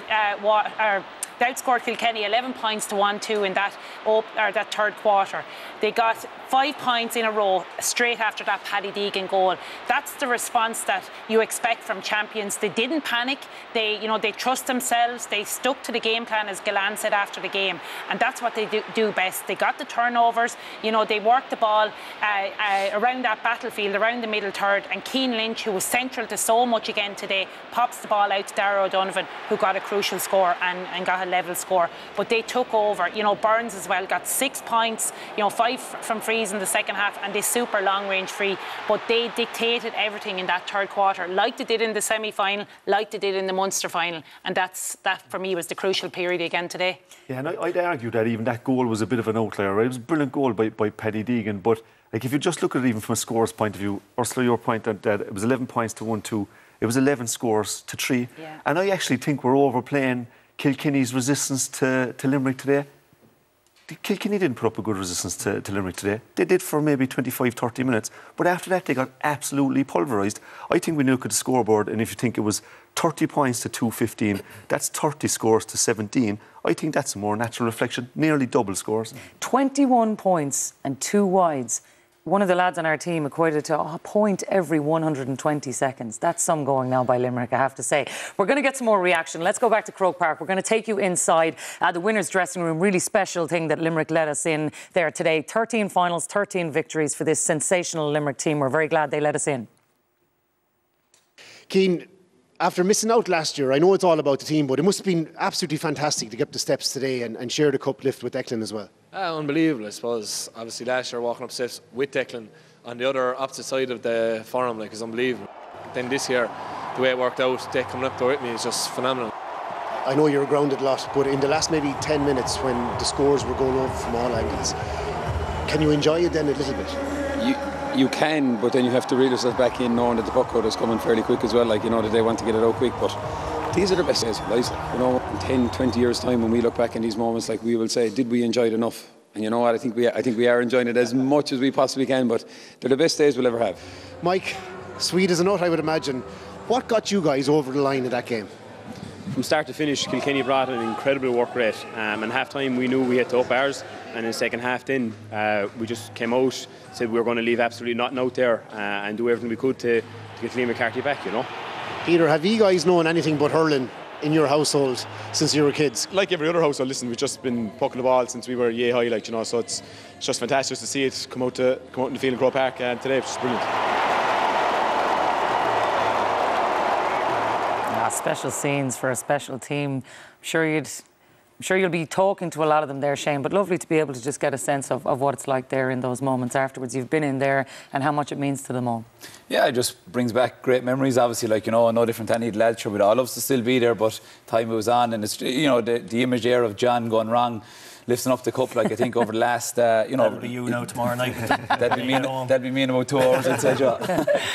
Kilkenny 11 points to 1-2 in that third quarter. They got 5 points in a row straight after that Paddy Deegan goal. That's the response that you expect from champions. They didn't panic. They trust themselves. They stuck to the game plan, as Galan said after the game, and that's what they do best. They got the turnovers. You know, they worked the ball around that battlefield, around the middle third, and Keane Lynch, who was central to so much again today, pops the ball out to Darragh O'Donovan, who got a crucial score and got a level score. But they took over. You know, Burns as well got 6 points, you know, 5 from frees in the second half, and this super long range free. But they dictated everything in that third quarter, like they did in the semi-final, like they did in the Munster final, and that for me was the crucial period again today.
Yeah, and I'd argue that even that goal was a bit of an outlier, right? It was a brilliant goal by Paddy Deegan, but like if you just look at it even from a scorer's point of view, Ursula, your point that it was 11 points to 1-2, it was 11 scores to 3, and I actually think we're overplaying Kilkenny's resistance to Limerick today. Kilkenny didn't put up a good resistance to Limerick today. They did for maybe 25-30 minutes, but after that they got absolutely pulverised. I think when you look at the scoreboard, and if you think it was 30 points to 2-15, that's 30 scores to 17. I think that's a more natural reflection, nearly double scores.
21 points and 2 wides. One of the lads on our team equated to a point every 120 seconds. That's some going now by Limerick, I have to say. We're going to get some more reaction. Let's go back to Croke Park. We're going to take you inside the winners' dressing room. Really special thing that Limerick let us in there today. 13 finals, 13 victories for this sensational Limerick team. We're very glad they let us in.
Keane, after missing out last year, I know it's all about the team, but it must have been absolutely fantastic to get up the steps today and share the cup lift with Declan as well.
Unbelievable, I suppose. Obviously last year walking up steps with Declan on the other opposite side of the forum, like, is unbelievable. Then this year, the way it worked out, Dec coming up there with me is just phenomenal.
I know you're grounded a lot, but in the last maybe 10 minutes when the scores were going over from all angles, can you enjoy it then a little bit?
You can, but then you have to reel yourself back in knowing that the puck out is coming fairly quick as well, like, you know, that they want to get it out quick, but these are the best days of life. You know, in 10, 20 years' time when we look back in these moments, like, we will say, did we enjoy it enough? And you know what, I think we are enjoying it as much as we possibly can, but they're the best days we'll ever have.
Mike, sweet as a nut, I would imagine. What got you guys over the line in that game?
From start to finish, Kilkenny brought an incredible work rate, and half-time we knew we had to up ours, and in the second half then we just came out, said we were going to leave absolutely nothing out there and do everything we could to get Liam McCarthy back, you know.
Peter, have you guys known anything but hurling in your household since you were kids?
Like every other household, listen, we've just been pucking the ball since we were yay high, like, you know, so it's just fantastic to see it come out in the field in Croke Park, and today it's just brilliant.
Special scenes for a special team. I'm sure you'll be talking to a lot of them there, Shane, but lovely to be able to just get a sense of what it's like there in those moments afterwards. You've been in there and how much it means to them all.
Yeah, it just brings back great memories, obviously, like, you know, no different than any of the lads, sure, we'd all love to still be there, but time moves on, and it's, you know, the image there of John going wrong, lifting up the cup, like, I think over the last, you know...
That'll be you now tomorrow night.
that'd be me in about 2 hours, I'd say, Joe.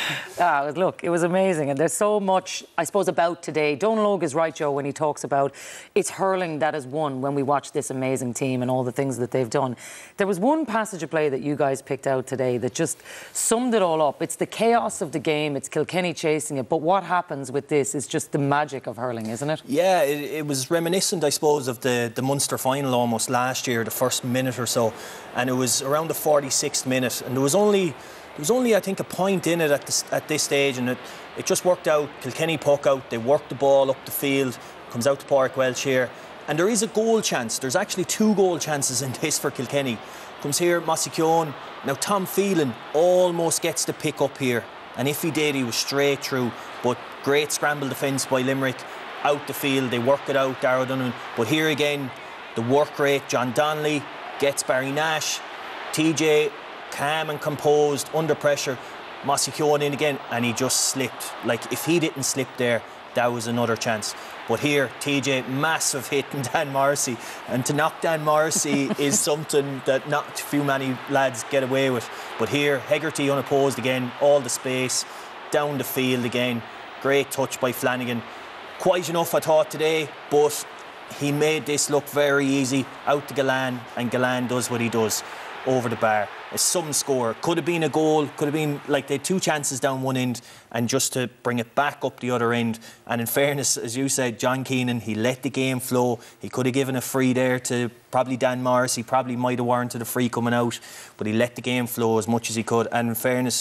Look, it was amazing, and there's so much, I suppose, about today. Donal Og is right, Joe, when he talks about it's hurling that has won when we watch this amazing team and all the things that they've done. There was one passage of play that you guys picked out today that just summed it all up. It's the chaos of the game, it's Kilkenny chasing it, but what happens with this is just the magic of hurling, isn't it?
Yeah, it was reminiscent, I suppose, of the Munster final almost last year, the first minute or so, and it was around the 46th minute, and there was only I think a point in it at this stage, and it just worked out. Kilkenny puck out, they worked the ball up the field, comes out to Pádraig Welch here, and there is a goal chance. There's actually 2 goal chances in this for Kilkenny. Comes here, Mossy Keown. Now Tom Phelan almost gets the pick up here, and if he did, he was straight through, but great scramble defence by Limerick, out the field, they work it out, Darragh O'Donovan, but here again, the work rate, John Donnelly gets Barry Nash, TJ calm and composed, under pressure, Mossy Keown in again, and he just slipped. Like, if he didn't slip there, that was another chance. But here, TJ, massive hit in Dan Morrissey, and to knock Dan Morrissey is something that not too many lads get away with. But here, Hegarty unopposed again, all the space, down the field again, great touch by Flanagan. Quite enough, I thought, today, but he made this look very easy, out to Galan, and Galan does what he does, over the bar. A sudden score, could have been a goal, could have been, like, they had 2 chances down one end, and just to bring it back up the other end. And in fairness, as you said, John Keenan, he let the game flow. He could have given a free there to probably Dan Morris. He probably might have warranted a free coming out, but he let the game flow as much as he could. And in fairness,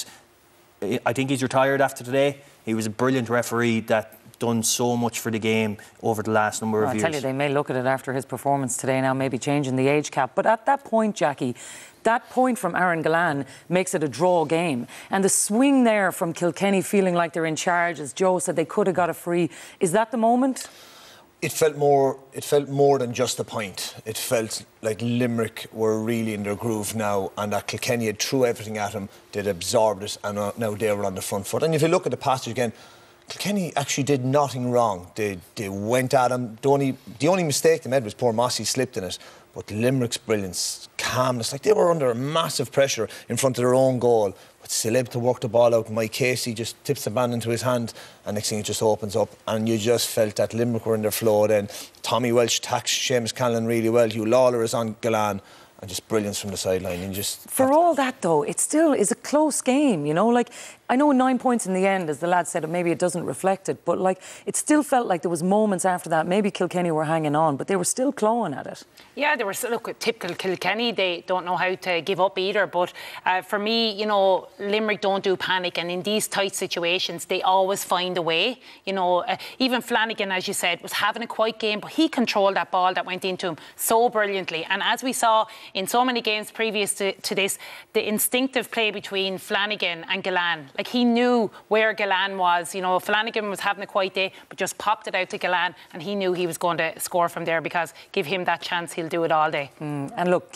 I think he's retired after today. He was a brilliant referee that done so much for the game over the last number of years.
I tell you, they may look at it after his performance today now, maybe changing the age cap. But at that point, Jacqui, that point from Aaron Galan makes it a draw game. And the swing there from Kilkenny feeling like they're in charge, as Joe said, they could have got a free. Is that the moment?
It felt more than just a point. It felt like Limerick were really in their groove now, and that Kilkenny had threw everything at them, they'd absorbed it, and now they were on the front foot. And if you look at the passage again, Kilkenny actually did nothing wrong. They went at him. The only mistake they made was poor Mossy slipped in it. But Limerick's brilliance, calmness, like they were under massive pressure in front of their own goal. But still able to work the ball out. Mike Casey just tips the band into his hand, and next thing it just opens up. And you just felt that Limerick were in their flow then. Tommy Welch taxed Seamus Callan really well. Hugh Lawler is on Galan. And just brilliance from the sideline. And just
for all that, though, it still is a close game, you know? Like, I know 9 points in the end, as the lad said, maybe it doesn't reflect it, but, like, it still felt like there was moments after that. Maybe Kilkenny were hanging on, but they were still clawing at it.
Yeah, they were. Look, typical Kilkenny, they don't know how to give up either. But for me, you know, Limerick don't do panic, and in these tight situations, they always find a way. You know, even Flanagan, as you said, was having a quiet game, but he controlled that ball that went into him so brilliantly. And as we saw in so many games previous to this, the instinctive play between Flanagan and Galan. Like, he knew where Galan was. You know, Flanagan was having a quiet day, but just popped it out to Galan, and he knew he was going to score from there, because give him that chance, he'll do it all day.
And look,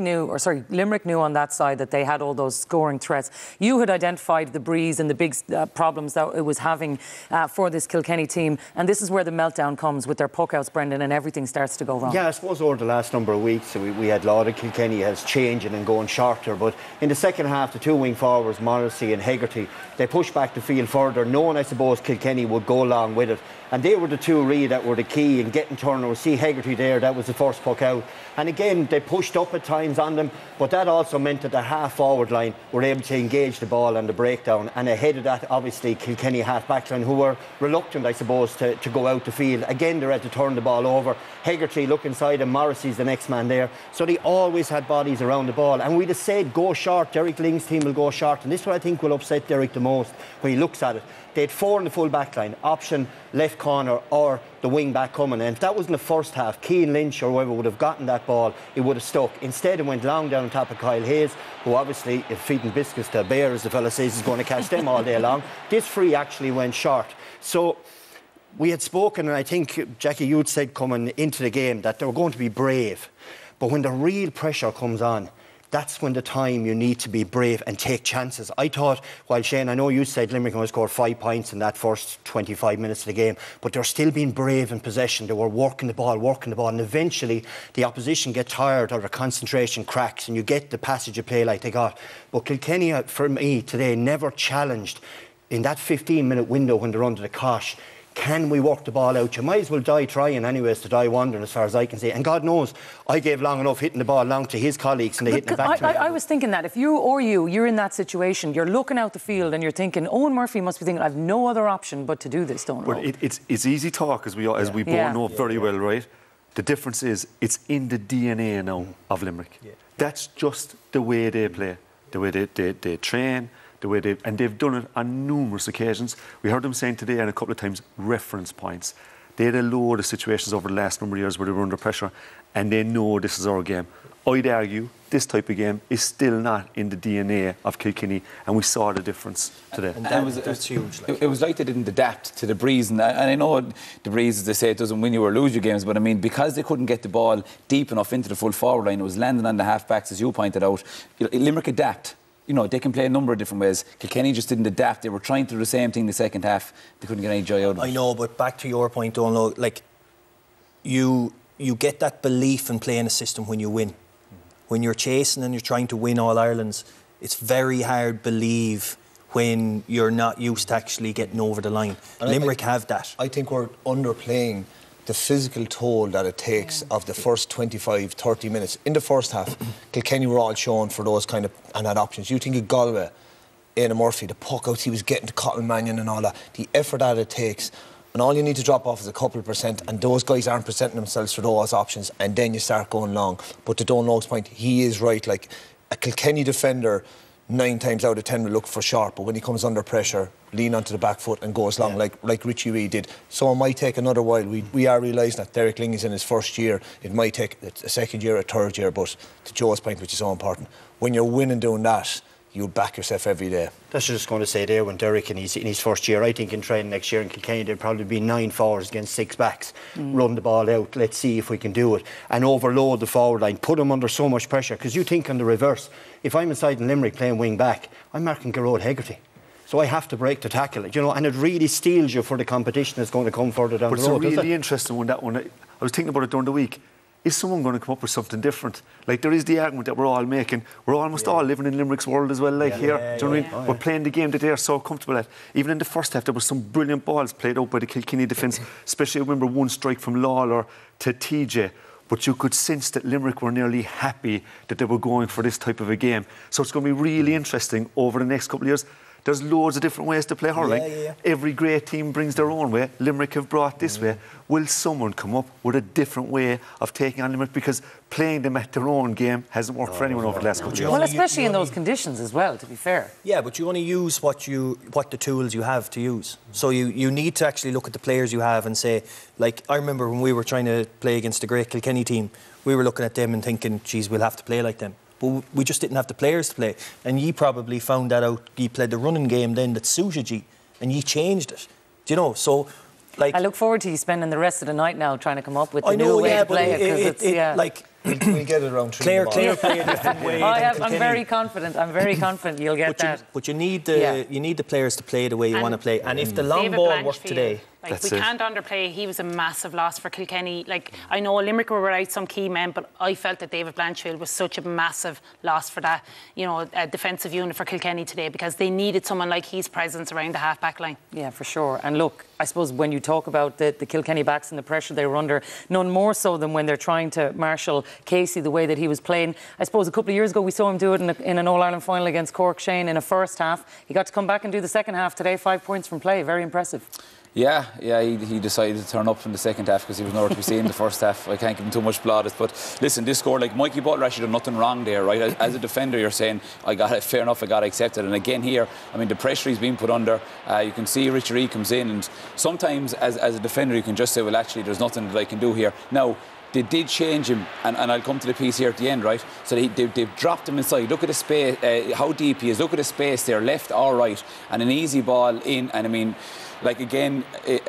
Limerick knew on that side that they had all those scoring threats. You had identified the breeze and the big problems that it was having for this Kilkenny team, and this is where the meltdown comes with their puckouts, Brendan, and everything starts to go wrong.
Yeah, I suppose over the last number of weeks we had a lot of Kilkenny has changing and going shorter, but in the second half, the 2 wing forwards, Morrissey and Hegarty, they pushed back the field further, knowing, I suppose, Kilkenny would go along with it. And they were the 2 really that were the key in getting turnover. See Hegarty there, that was the first puck out. And again, they pushed up at times on them, but that also meant that the half-forward line were able to engage the ball and the breakdown. And ahead of that, obviously, Kilkenny half-back line, who were reluctant, I suppose, to go out the field. Again, they had to turn the ball over. Hegarty look inside, and Morrissey's the next man there. So they always had bodies around the ball. And we'd have said, go short. Derek Ling's team will go short. And this is what I think will upset Derek the most when he looks at it. They had 4 in the full back line, option, left corner, or the wing back coming. And if that was in the first half, Keane Lynch or whoever would have gotten that ball, it would have stuck. Instead, it went long down on top of Kyle Hayes, who obviously, if feeding biscuits to a bear, as the fella says, is going to catch them all day long. This free actually went short. So we had spoken, and I think, Jackie, you'd said coming into the game that they were going to be brave. But when the real pressure comes on, that's when the time you need to be brave and take chances. I thought, while Shane, I know you said Limerick only scored 5 points in that first 25 minutes of the game, but they're still being brave in possession. They were working the ball, and eventually the opposition get tired or their concentration cracks and you get the passage of play like they got. But Kilkenny, for me, today never challenged in that 15-minute window when they're under the cosh. Can we work the ball out? You might as well die trying anyways to die wondering, as far as I can see. And God knows, I gave long enough hitting the ball long to his colleagues and they hit it back to me.
I was thinking that if you're in that situation, you're looking out the field and you're thinking, Owen Murphy must be thinking, I've no other option but to do this, Donal.
But it's easy talk, as we both know very well, right? The difference is, it's in the DNA now of Limerick. Yeah. That's just the way they play, the way they train, and they've done it on numerous occasions. We heard them saying today and a couple of times reference points. They had a load of situations over the last number of years where they were under pressure and they know this is our game. I'd argue this type of game is still not in the DNA of Kilkenny, and we saw the difference today.
And that's huge.
It was like they didn't adapt to the breeze, and I know the breeze, as they say, it doesn't win you or lose your games, but I mean, because they couldn't get the ball deep enough into the full forward line, it was landing on the half-backs, as you pointed out. Limerick adapt. They can play a number of different ways. Kilkenny just didn't adapt. They were trying to do the same thing the second half. They couldn't get any joy out of it.
I know, but back to your point, Donal, like, you get that belief in playing a system when you win. When you're chasing and you're trying to win All-Irelands, it's very hard to believe when you're not used to actually getting over the line. And Limerick have that.
I think we're underplaying the physical toll that it takes of the first 25, 30 minutes. In the first half, Kilkenny were all shown for those kind of and had options. You think of Galway, Éanna Murphy, the puck outs he was getting to Cotton Mannion and all that, the effort that it takes, and all you need to drop off is a couple of percent, and those guys aren't presenting themselves for those options, and then you start going long. But to Donal Og's point, he is right. Like, a Kilkenny defender 9 times out of 10 will look for sharp, but when he comes under pressure, lean onto the back foot and goes long, like Richie Reid did. So it might take another while. We are realising that Derek Lyng is in his first year. It might take a second year, a third year, but to Joe's point, which is so important, when you're winning doing that, you back yourself every day.
That's just going to say there, when Derek in his first year, I think in training next year in Kilkenny, there'll probably be 9 forwards against 6 backs. Run the ball out, let's see if we can do it, and overload the forward line, put them under so much pressure. Because you think on the reverse, if I'm inside in Limerick playing wing back, I'm marking Gearóid Hegarty. So I have to break the tackle, and it really steals you for the competition that's going to come further down the road.
But it's a really interesting one, that one. I was thinking about it during the week. Is someone going to come up with something different? Like, there is the argument that we're all making. We're almost all living in Limerick's world as well, here. Do you know what I mean? We're playing the game that they're so comfortable at. Even in the first half, there were some brilliant balls played out by the Kilkenny defence, especially, I remember one strike from Lawler to TJ. But you could sense that Limerick were nearly happy that they were going for this type of a game. So it's going to be really interesting over the next couple of years. There's loads of different ways to play hurling. Every great team brings their own way. Limerick have brought this way. Will someone come up with a different way of taking on Limerick? Because playing them at their own game hasn't worked for anyone over the last couple of years.
Well, especially in those conditions as well, to be fair.
Yeah, but you only use what the tools you have to use. So you need to actually look at the players you have and say, like, I remember when we were trying to play against the great Kilkenny team, we were looking at them and thinking, geez, we'll have to play like them. But we just didn't have the players to play. And ye probably found that out. Ye played the running game then that suited ye, and ye changed it. Do you know? So, like,
I look forward to you spending the rest of the night now trying to come up with the new way to play it. Because
like, we'll get it around 3
Claire play a different way.
I'm very confident. I'm very confident you'll get that.
But you need the players to play the way you want to play. And if the long ball worked today.
Like, we can't underplay. He was a massive loss for Kilkenny. Like, I know Limerick were without some key men, but I felt that David Blanchfield was such a massive loss for that, defensive unit for Kilkenny today, because they needed someone like his presence around the half-back line.
Yeah, for sure. And look, I suppose when you talk about the Kilkenny backs and the pressure they were under, none more so than when they're trying to marshal Casey the way that he was playing. I suppose a couple of years ago we saw him do it in an All-Ireland final against Cork Shane in a first half. He got to come back and do the second half today, 5 points from play. Very impressive.
Yeah, he decided to turn up in the second half because he was nowhere to be seen in the first half. I can't give him too much plaudits, but listen, this score, like, Mikey Butler actually done nothing wrong there, right? As a defender, you're saying, I got it, fair enough, I got to accept it. And again here, I mean, the pressure he's been put under, you can see Richie Reid comes in, and sometimes as a defender you can just say, well, actually, there's nothing that I can do here. Now, they did change him, and I'll come to the piece here at the end, right? So they've dropped him inside. Look at the space, how deep he is. Look at the space there, left or right, and an easy ball in. And I mean, like again,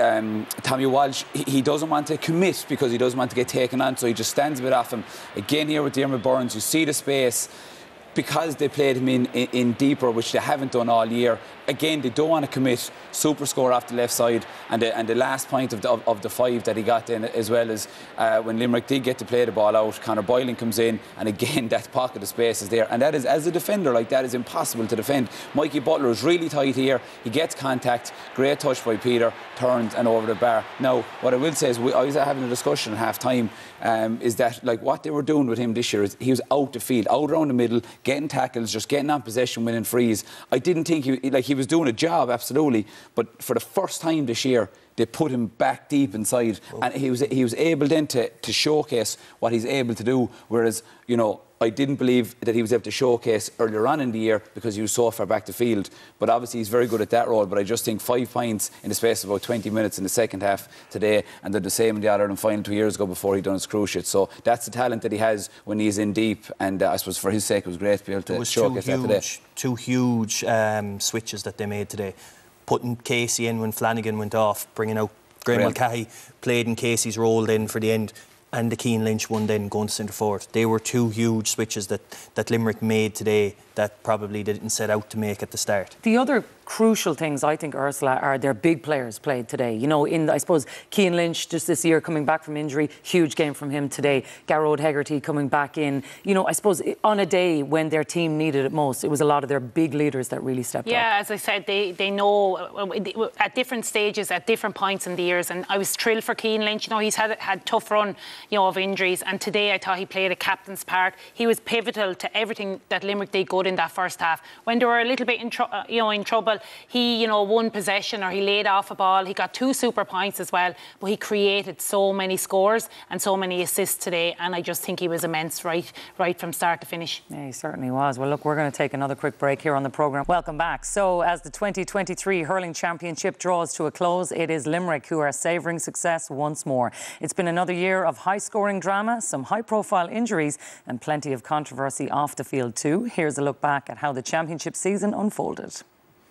Tommy Walsh, he doesn't want to commit because he doesn't want to get taken on, so he just stands a bit off him. Again here with Diarmaid Byrnes, you see the space. Because they played him in deeper, which they haven't done all year. Again, they don't want to commit. Super score off the left side, and the last point of the 5 that he got in, as well as when Limerick did get to play the ball out, Conor Boylan comes in, and again that pocket of space is there, and that is, as a defender, like that is impossible to defend. Mikey Butler is really tight here. He gets contact, great touch by Peter, turns and over the bar. Now, what I will say is, I was having a discussion at half time, is that like what they were doing with him this year is he was out the field, out around the middle, getting tackles, just getting on possession, winning frees. I didn't think he was doing a job, absolutely, but for the first time this year they put him back deep inside, and he was able then to showcase what he's able to do, whereas, you know, I didn't believe that he was able to showcase earlier on in the year because he was so far back the field. But obviously he's very good at that role. But I just think 5 points in the space of about 20 minutes in the second half today, and they're the same in the All-Ireland final 2 years ago before he done his cruciate. So that's the talent that he has when he's in deep, and I suppose for his sake it was great to be able to showcase that today.
Two huge switches that they made today. Putting Casey in when Flanagan went off, bringing out Graham Mulcahy, played in Casey's role then for the end, and the Keane Lynch one then going to centre forward. They were 2 huge switches that Limerick made today that probably they didn't set out to make at the start.
The other crucial things, I think, Ursula, are their big players played today. You know, I suppose Keane Lynch just this year coming back from injury, huge game from him today. Garrod Hegarty coming back in. You know, I suppose on a day when their team needed it most, it was a lot of their big leaders that really stepped up.
Yeah, as I said, they know at different stages, at different points in the years, and I was thrilled for Keane Lynch. You know, he's had tough run, you know, of injuries, and today I thought he played a captain's part. He was pivotal to everything that Limerick did good in that first half. When they were a little bit in trouble, he, you know, won possession, or he laid off a ball. He got 2 super points as well, but he created so many scores and so many assists today, and I just think he was immense right from start to finish.
Yeah, he certainly was. Well, look, we're going to take another quick break here on the programme. Welcome back. So, as the 2023 Hurling Championship draws to a close, it is Limerick who are savouring success once more. It's been another year of high-scoring drama, some high-profile injuries, and plenty of controversy off the field too. Here's a look back at how the championship season unfolded.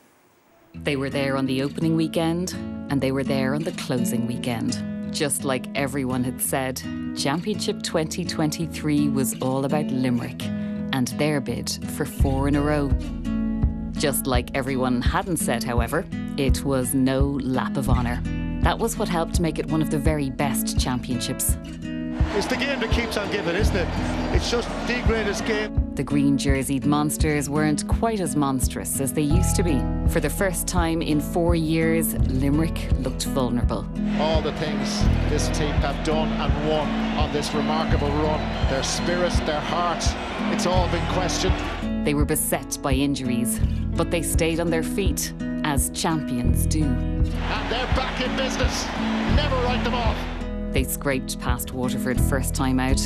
They were there on the opening weekend, and they were there on the closing weekend. Just like everyone had said, Championship 2023 was all about Limerick and their bid for 4 in a row. Just like everyone hadn't said, however, it was no lap of honour. That was what helped make it one of the very best championships.
It's the game that keeps on giving, isn't it? It's just the greatest game.
The green-jerseyed monsters weren't quite as monstrous as they used to be. For the first time in 4 years, Limerick looked vulnerable.
All the things this team have done and won on this remarkable run, their spirit, their heart, it's all been questioned.
They were beset by injuries, but they stayed on their feet, as champions do.
And they're back in business. Never write them off.
They scraped past Waterford first time out,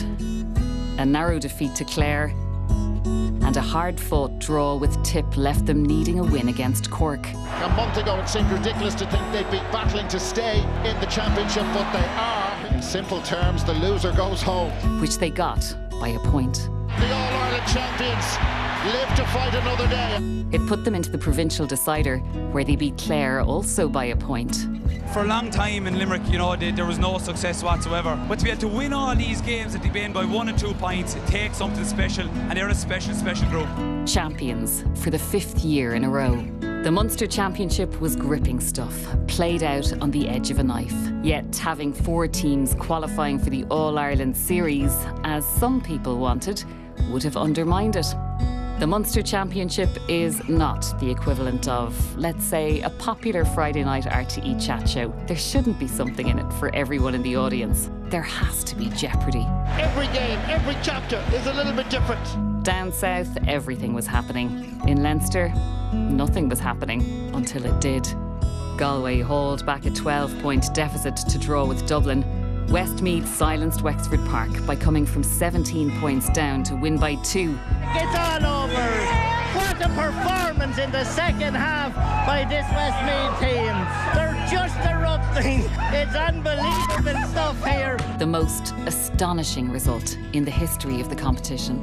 a narrow defeat to Clare, and a hard-fought draw with Tip left them needing a win against Cork.
A month ago it seemed ridiculous to think they'd be battling to stay in the championship, but they are. In simple terms, the loser goes home.
Which they got by a point.
The All-Ireland champions live to fight another day.
It put them into the provincial decider, where they beat Clare also by a point.
For a long time in Limerick, you know, there was no success whatsoever. But to be able to win all these games that they've been by 1 and 2 points, it takes something special, and they're a special group.
Champions for the 5th year in a row. The Munster Championship was gripping stuff, played out on the edge of a knife. Yet having 4 teams qualifying for the All-Ireland series, as some people wanted, would have undermined it. The Munster Championship is not the equivalent of, let's say, a popular Friday night RTE chat show. There shouldn't be something in it for everyone in the audience. There has to be jeopardy.
Every game, every chapter is a little bit different.
Down south, everything was happening. In Leinster, nothing was happening until it did. Galway hauled back a 12-point deficit to draw with Dublin. Westmeath silenced Wexford Park by coming from 17 points down to win by 2.
It's all over. What a performance in the second half by this Westmeath team. They're just erupting. It's unbelievable stuff here.
The most astonishing result in the history of the competition.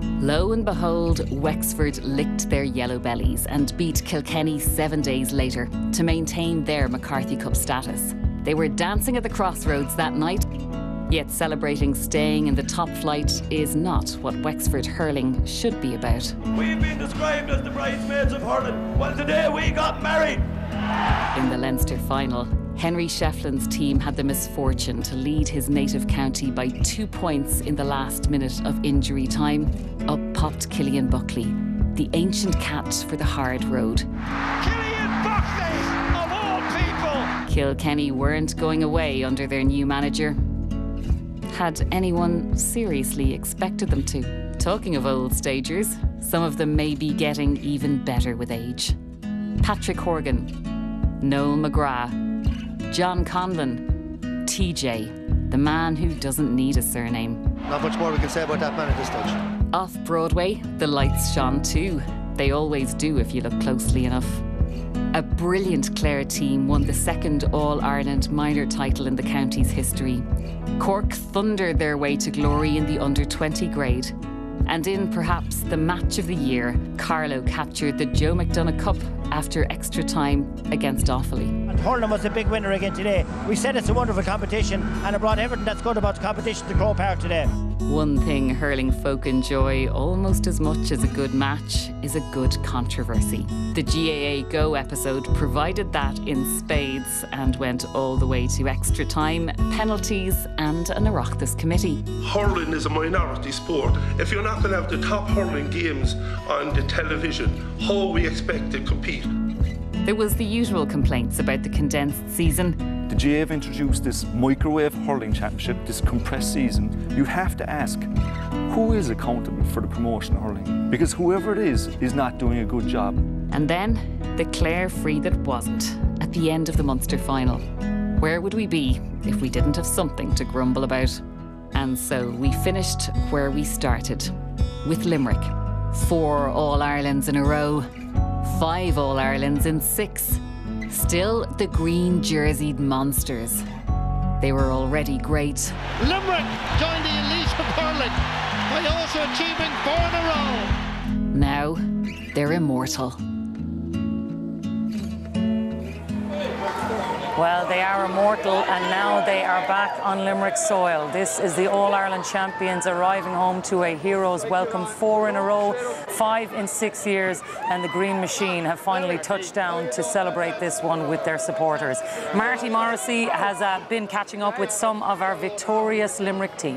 Lo and behold, Wexford licked their yellow bellies and beat Kilkenny 7 days later to maintain their McCarthy Cup status. They were dancing at the crossroads that night, yet celebrating staying in the top flight is not what Wexford hurling should be about.
We've been described as the bridesmaids of hurling. Well, today we got married.
In the Leinster final, Henry Shefflin's team had the misfortune to lead his native county by 2 points in the last minute of injury time. Up popped Cillian Buckley, the ancient cat for the hard road.
Cillian Buckley, of all people!
Kilkenny weren't going away under their new manager. Had anyone seriously expected them to? Talking of old stagers, some of them may be getting even better with age. Patrick Horgan, Noel McGrath, John Conlon, TJ, the man who doesn't need a surname.
Not much more we can say about that man at this stage.
Off Broadway, the lights shone too. They always do if you look closely enough. A brilliant Clare team won the second All-Ireland minor title in the county's history. Cork thundered their way to glory in the under-20 grade. And in perhaps the match of the year, Carlow captured the Joe McDonagh Cup after extra time against Offaly.
And Hurling was a big winner again today. We said it's a wonderful competition, and it brought everything that's good about the competition to Croke Park today.
One thing hurling folk enjoy almost as much as a good match is a good controversy. The GAA Go episode provided that in spades and went all the way to extra time, penalties and an Oireachtas committee.
Hurling is a minority sport. If you're not going to have the top hurling games on the television, how we expect to compete?
There was the usual complaints about the condensed season.
The GAA have introduced this microwave hurling championship, this compressed season. You have to ask, who is accountable for the promotion of hurling? Because whoever it is not doing a good job.
And then, the Clare free that wasn't, at the end of the Munster final. Where would we be if we didn't have something to grumble about? And so we finished where we started, with Limerick. 4 All-Irelands in a row, 5 All-Irelands in 6. Still the green jerseyed monsters. They were already great.
Limerick joined the elite of hurling by also achieving 4 in a row.
Now they're immortal.
Well, they are immortal, and now they are back on Limerick soil. This is the All-Ireland champions arriving home to a hero's welcome. 4 in a row, 5 in 6 years, and the Green Machine have finally touched down to celebrate this one with their supporters. Marty Morrissey has been catching up with some of our victorious Limerick team.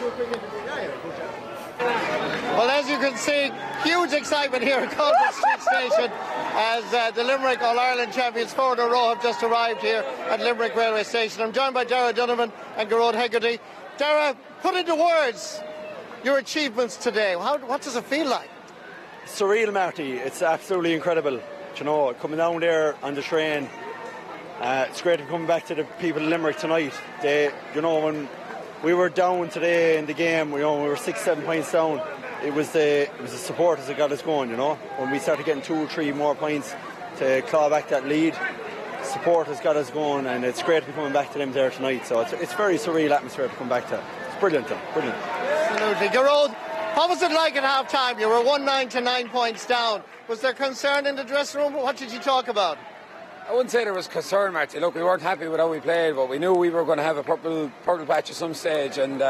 Well, as you can see, huge excitement here at Colbert Street Station as the Limerick All-Ireland champions 4 in a row have just arrived here at Limerick Railway Station. I'm joined by Dara Donovan and Gearóid Hegarty. Dara, put into words your achievements today. What does it feel like?
Surreal, Marty. It's absolutely incredible. You know, coming down there on the train, it's great to come back to the people of Limerick tonight. You know, when we were down today in the game, you know, we were 6-7 points down. It was the supporters that got us going, you know. When we started getting 2 or 3 more points to claw back that lead, supporters got us going, and it's great to be coming back to them there tonight. So it's very surreal atmosphere to come back to. It's brilliant, though. Brilliant.
Absolutely. Gearóid, what was it like at half-time? You were 1-9 to 9 points down. Was there concern in the dressing room? What did you talk about?
I wouldn't say there was concern, Marty. Look, we weren't happy with how we played, but we knew we were going to have a purple patch at some stage, and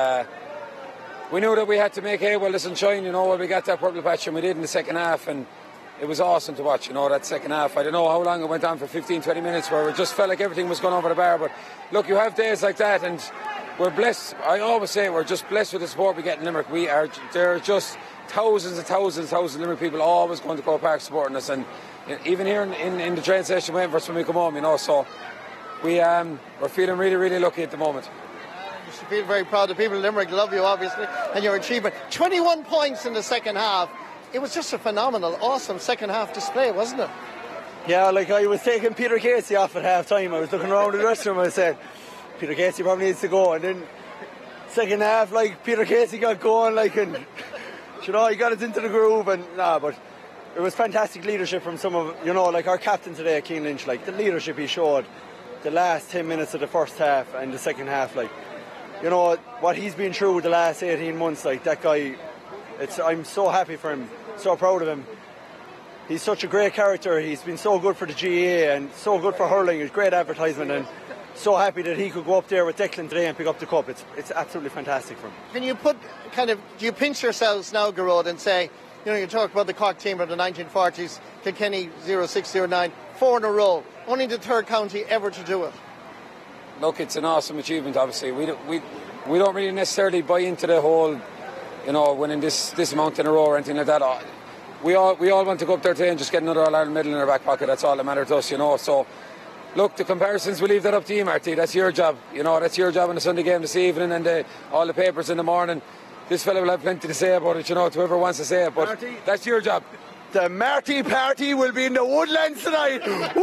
we knew that we had to make hay while the sun shine, you know. Well, we got that purple patch, and we did in the second half, and it was awesome to watch, you know, that second half. I don't know how long it went on for 15-20 minutes where it just felt like everything was going over the bar, but look, you have days like that, and we're blessed. I always say we're just blessed with the support we get in Limerick. There are just thousands and thousands of Limerick people always going to Croke Park supporting us, and even here in the train station waiting for us when we come home, you know, so we're feeling really, really lucky at the moment.
You should feel very proud. The people of Limerick love you, obviously, and your achievement. 21 points in the second half. It was just a phenomenal, awesome second half display, wasn't it?
Yeah, like I was taking Peter Casey off at half time. I was looking around the dressing room and I said, Peter Casey probably needs to go. And then second half, like, Peter Casey got going, like, and you know, he got us into the groove, and but it was fantastic leadership from some of, you know, like our captain today, Cian Lynch, like the leadership he showed the last 10 minutes of the first half and the second half, like, you know, what he's been through the last 18 months, like that guy, I'm so happy for him, so proud of him. He's such a great character. He's been so good for the GAA and so good for hurling. It's great advertisement, and so happy that he could go up there with Declan today and pick up the cup. It's absolutely fantastic for him.
Can you do you pinch yourselves now, Garrod, and say, you talk about the Cork team of the 1940s, Kilkenny 06-09, 4 in a row, only the third county ever to do it?
Look, it's an awesome achievement, obviously. We don't really necessarily buy into the whole, winning this amount in a row or anything like that. We all want to go up there today and just get another All-Ireland medal in our back pocket. That's all that matters to us, So, look, the comparisons, we leave that up to you, Marty. That's your job. That's your job in the Sunday game this evening and all the papers in the morning. This fella will have plenty to say about it, to whoever wants to say it. But Marty, that's your job.
The Marty party will be in the Woodlands tonight.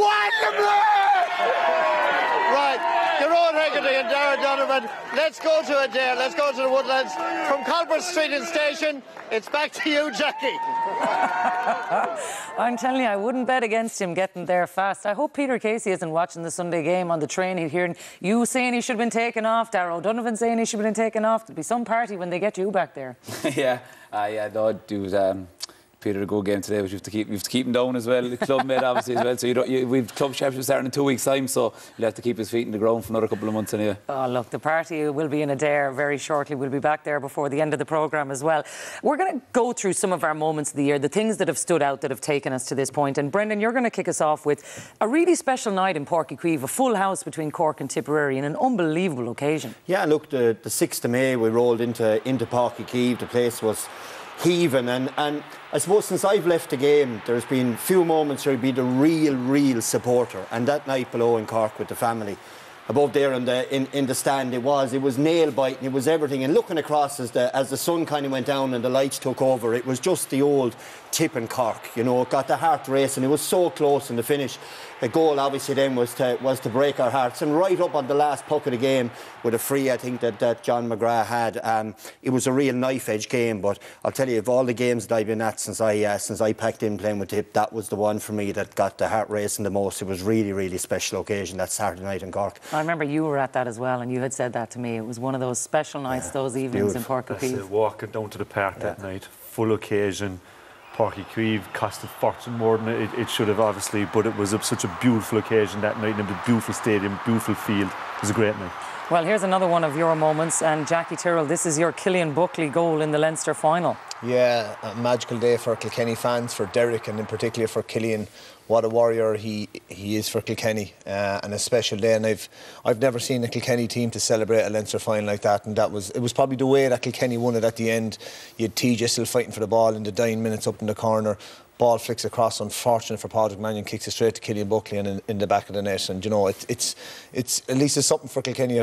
Right. Garrod Hegarty and Darragh Donovan, let's go to it there. Let's go to the Woodlands. From Colbert Street and Station, it's back to you, Jacqui.
I'm telling you, I wouldn't bet against him getting there fast. I hope Peter Casey isn't watching the Sunday game on the train. He's hearing you saying he should have been taken off, Darragh Donovan saying he should have been taken off. There'll be some party when they get you back there.
No, dude. Peter, a good game today, but you have to keep him down as well. The club mate, obviously, as well. So we've club championship starting in 2 weeks' time, so you'll have to keep his feet in the ground for another couple of months anyway.
Oh, look, the party will be in Adair very shortly. We'll be back there before the end of the programme as well. We're going to go through some of our moments of the year, the things that have stood out that have taken us to this point. And Brendan, you're going to kick us off with a really special night in Páirc Uí Chaoimh, a full house between Cork and Tipperary, and an unbelievable occasion. Yeah,
look, the 6th of May we rolled into Páirc Uí Chaoimh. The place was heaving, and I suppose since I've left the game there's been few moments where I'd be the real supporter, and that night below in Cork with the family above there in the stand, it was nail biting, it was everything, and looking across as the sun kind of went down and the lights took over, it was just the old tip in Cork, it got the heart racing. It was so close in the finish. The goal obviously then was to break our hearts, and right up on the last puck of the game with a free, I think that John McGrath had. It was a real knife-edge game, but I'll tell you, of all the games that I've been at since I packed in playing with Tip, that was the one for me that got the heart racing the most. It was really special occasion that Saturday night in Cork.
I remember you were at that as well, and you had said that to me. It was one of those special nights, those evenings beautiful. In Páirc Uí Chaoimh.
Walking down to the park that night, full occasion. Páirc Uí Chaoimh cost a fortune more than it should have, obviously, but it was such a beautiful occasion that night, in a beautiful stadium, beautiful field. It was a great night.
Well, here's another one of your moments, and Jacqui Tyrrell, this is your Cillian Buckley goal in the Leinster final.
Yeah, a magical day for Kilkenny fans, for Derek, and in particular for Cillian. What a warrior he is for Kilkenny, and a special day. And I've never seen a Kilkenny team to celebrate a Leinster final like that. And it was probably the way that Kilkenny won it at the end. You had TJ still fighting for the ball in the dying minutes up in the corner. Ball flicks across, unfortunate for Padraig Mannion, kicks it straight to Cillian Buckley and in the back of the net. And it's at least it's something for Kilkenny.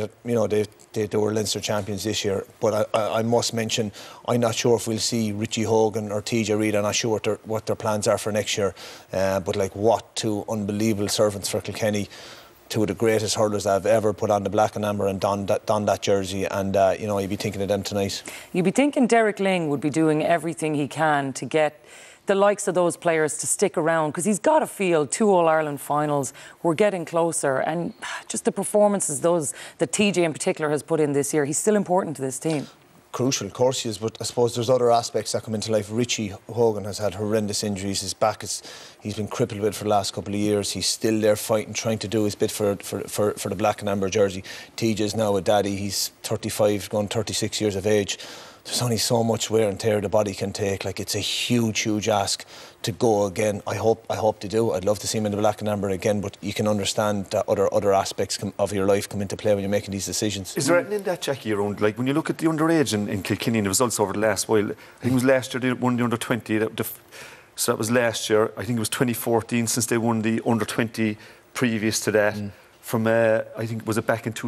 They were Leinster champions this year. But I must mention, I'm not sure if we'll see Richie Hogan or TJ Reid. I'm not sure what their plans are for next year. But what two unbelievable servants for Kilkenny. Two of the greatest hurlers I've ever put on the black and amber and donned that jersey, and you'd be thinking of them tonight.
You'd be thinking Derek Lyng would be doing everything he can to get the likes of those players to stick around, because he's got to feel 2 All-Ireland finals, we're getting closer, and just the performances that TJ in particular has put in this year, he's still important to this team.
Crucial, of course he is, but I suppose there's other aspects that come into life. Richie Hogan has had horrendous injuries. His back he's been crippled with for the last couple of years. He's still there fighting, trying to do his bit for the black and amber jersey. TJ's now a daddy. He's 35, going 36 years of age. There's only so much wear and tear the body can take. It's a huge ask to go again. I hope they do. I'd love to see him in the black and amber again, but you can understand that other aspects of your life come into play when you're making these decisions.
Is there anything in that, Jacqui, around, when you look at the underage in Kilkenny and the results over the last while? I think it was last year they won the under-20. So that was last year. I think it was 2014 since they won the under-20 previous to that. From I think was it back in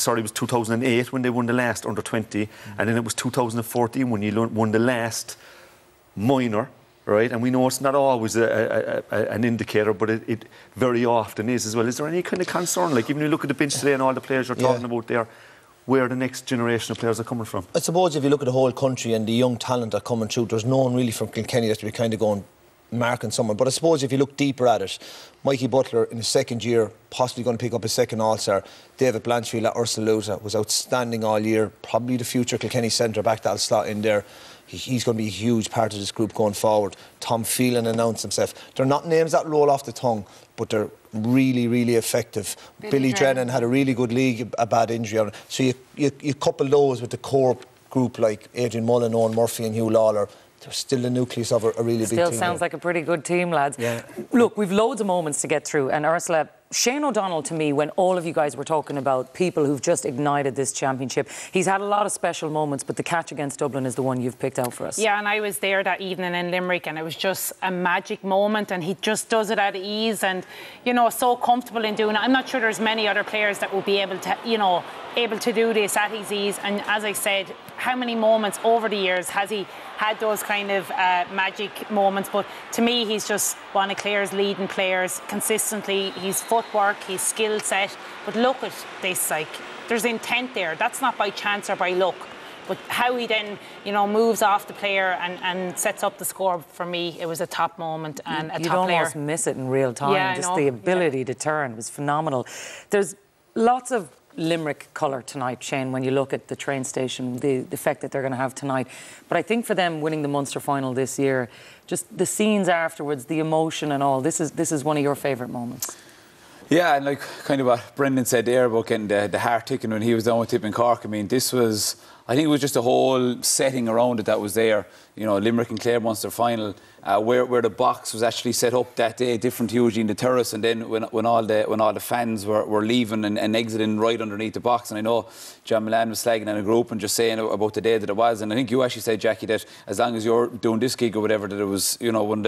2008 when they won the last under-20, and then it was 2014 when you won the last minor, right? And we know it's not always an indicator, but it very often is as well. Is there any kind of concern, even when you look at the bench today and all the players you're talking about there, where the next generation of players are coming from?
I suppose if you look at the whole country and the young talent that are coming through, there's no one really from Kilkenny that to be kind of going, marking someone. But I suppose if you look deeper at it, Mikey Butler in his second year, possibly going to pick up his second All-Star. David Blanchfield at Ursula was outstanding all year. Probably the future Kilkenny centre-back that'll slot in there. He's going to be a huge part of this group going forward. Tom Phelan announced himself. They're not names that roll off the tongue, but they're really, really effective. Billy Drennan had a really good league, a bad injury on it. So you couple those with the core group like Adrian Mullen, Owen Murphy and Hugh Lawler. They're still the nucleus of a really big team.
Still sounds like a pretty good team, lads. Yeah. Look, we've loads of moments to get through. And Ursula, Shane O'Donnell, to me, when all of you guys were talking about people who've just ignited this championship, he's had a lot of special moments, but the catch against Dublin is the one you've picked out for us.
Yeah, and I was there that evening in Limerick, and it was just a magic moment, and he just does it at ease and, you know, so comfortable in doing it. I'm not sure there's many other players that will be able to, you know, able to do this at his ease. And as I said, how many moments over the years has he had those kind of magic moments? But to me, he's just one of Clare's leading players consistently. His footwork, his skill set. But look at this, like, there's intent there. That's not by chance or by luck. But how he then, you know, moves off the player and sets up the score, for me, it was a top moment and a top player.
You'd almost miss it in real time.
Yeah,
just the ability to turn was phenomenal. There's lots of Limerick colour tonight, Shane, when you look at the train station, the effect that they're going to have tonight. But I think for them winning the Munster final this year, just the scenes afterwards, the emotion and all, this is one of your favourite moments.
Yeah, and like kind of what Brendan said there about getting the heart ticking when he was down with Tip and Cork. I mean, this was, I think it was just a whole setting around it that was there. You know, Limerick and Clare Munster final, where the box was actually set up that day, different to Eugene the Terrace, and then when all the fans were leaving and exiting right underneath the box. And I know John Milan was slagging in a group and just saying about the day that it was. And I think you actually said, Jackie, that as long as you're doing this gig or whatever, that it was, you know, one